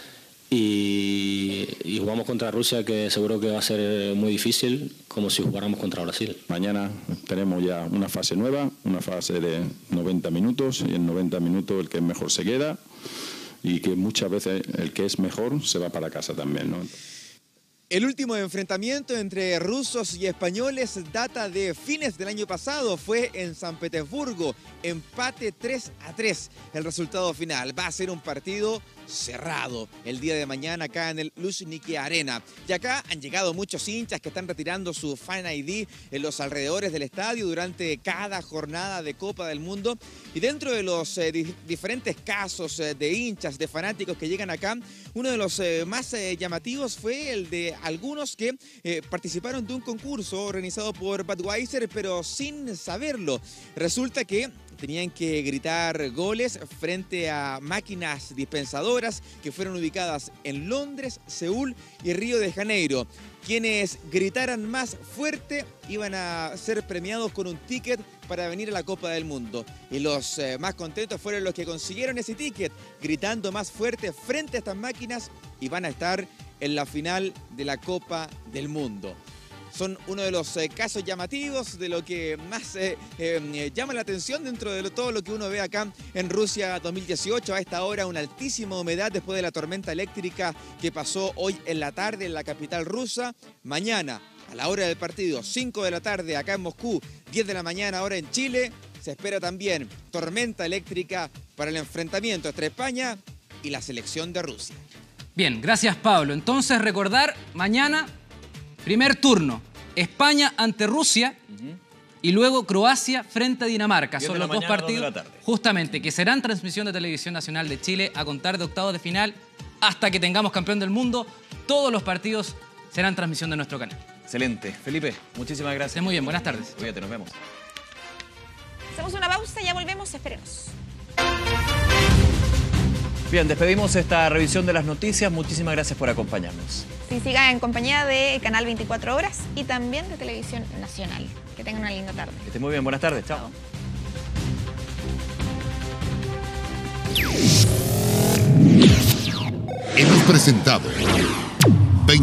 y jugamos contra Rusia, que seguro que va a ser muy difícil, como si jugáramos contra Brasil. Mañana tenemos ya una fase nueva, una fase de 90 minutos, y en 90 minutos el que es mejor se queda, y que muchas veces el que es mejor se va para casa también, ¿no? El último enfrentamiento entre rusos y españoles data de fines del año pasado, fue en San Petersburgo, empate 3-3 el resultado final. Va a ser un partido cerrado el día de mañana acá en el Luzhniki Arena. Y acá han llegado muchos hinchas que están retirando su Fan ID en los alrededores del estadio durante cada jornada de Copa del Mundo. Y dentro de los diferentes casos de hinchas, de fanáticos que llegan acá, uno de los más llamativos fue el de algunos que participaron de un concurso organizado por Budweiser, pero sin saberlo. Resulta que tenían que gritar goles frente a máquinas dispensadoras que fueron ubicadas en Londres, Seúl y Río de Janeiro. Quienes gritaran más fuerte iban a ser premiados con un ticket para venir a la Copa del Mundo. Y los más contentos fueron los que consiguieron ese ticket, gritando más fuerte frente a estas máquinas, y van a estar en la final de la Copa del Mundo. Son uno de los casos llamativos, de lo que más llama la atención dentro de todo lo que uno ve acá en Rusia 2018. A esta hora una altísima humedad después de la tormenta eléctrica que pasó hoy en la tarde en la capital rusa. Mañana, a la hora del partido, 5 de la tarde acá en Moscú, 10 de la mañana ahora en Chile, se espera también tormenta eléctrica para el enfrentamiento entre España y la selección de Rusia. Bien, gracias Pablo. Entonces recordar, mañana, primer turno, España ante Rusia y luego Croacia frente a Dinamarca. Son los dos partidos justamente que serán transmisión de Televisión Nacional de Chile a contar de octavos de final hasta que tengamos campeón del mundo. Todos los partidos serán transmisión de nuestro canal. Excelente. Felipe, muchísimas gracias. Muy bien, buenas tardes. Cuídate, nos vemos. Hacemos una pausa, ya volvemos, espérenos. Bien, despedimos esta revisión de las noticias. Muchísimas gracias por acompañarnos. Sí, sigan en compañía de Canal 24 Horas y también de Televisión Nacional. Que tengan una linda tarde. Que estén muy bien, buenas tardes. Chao. Hemos presentado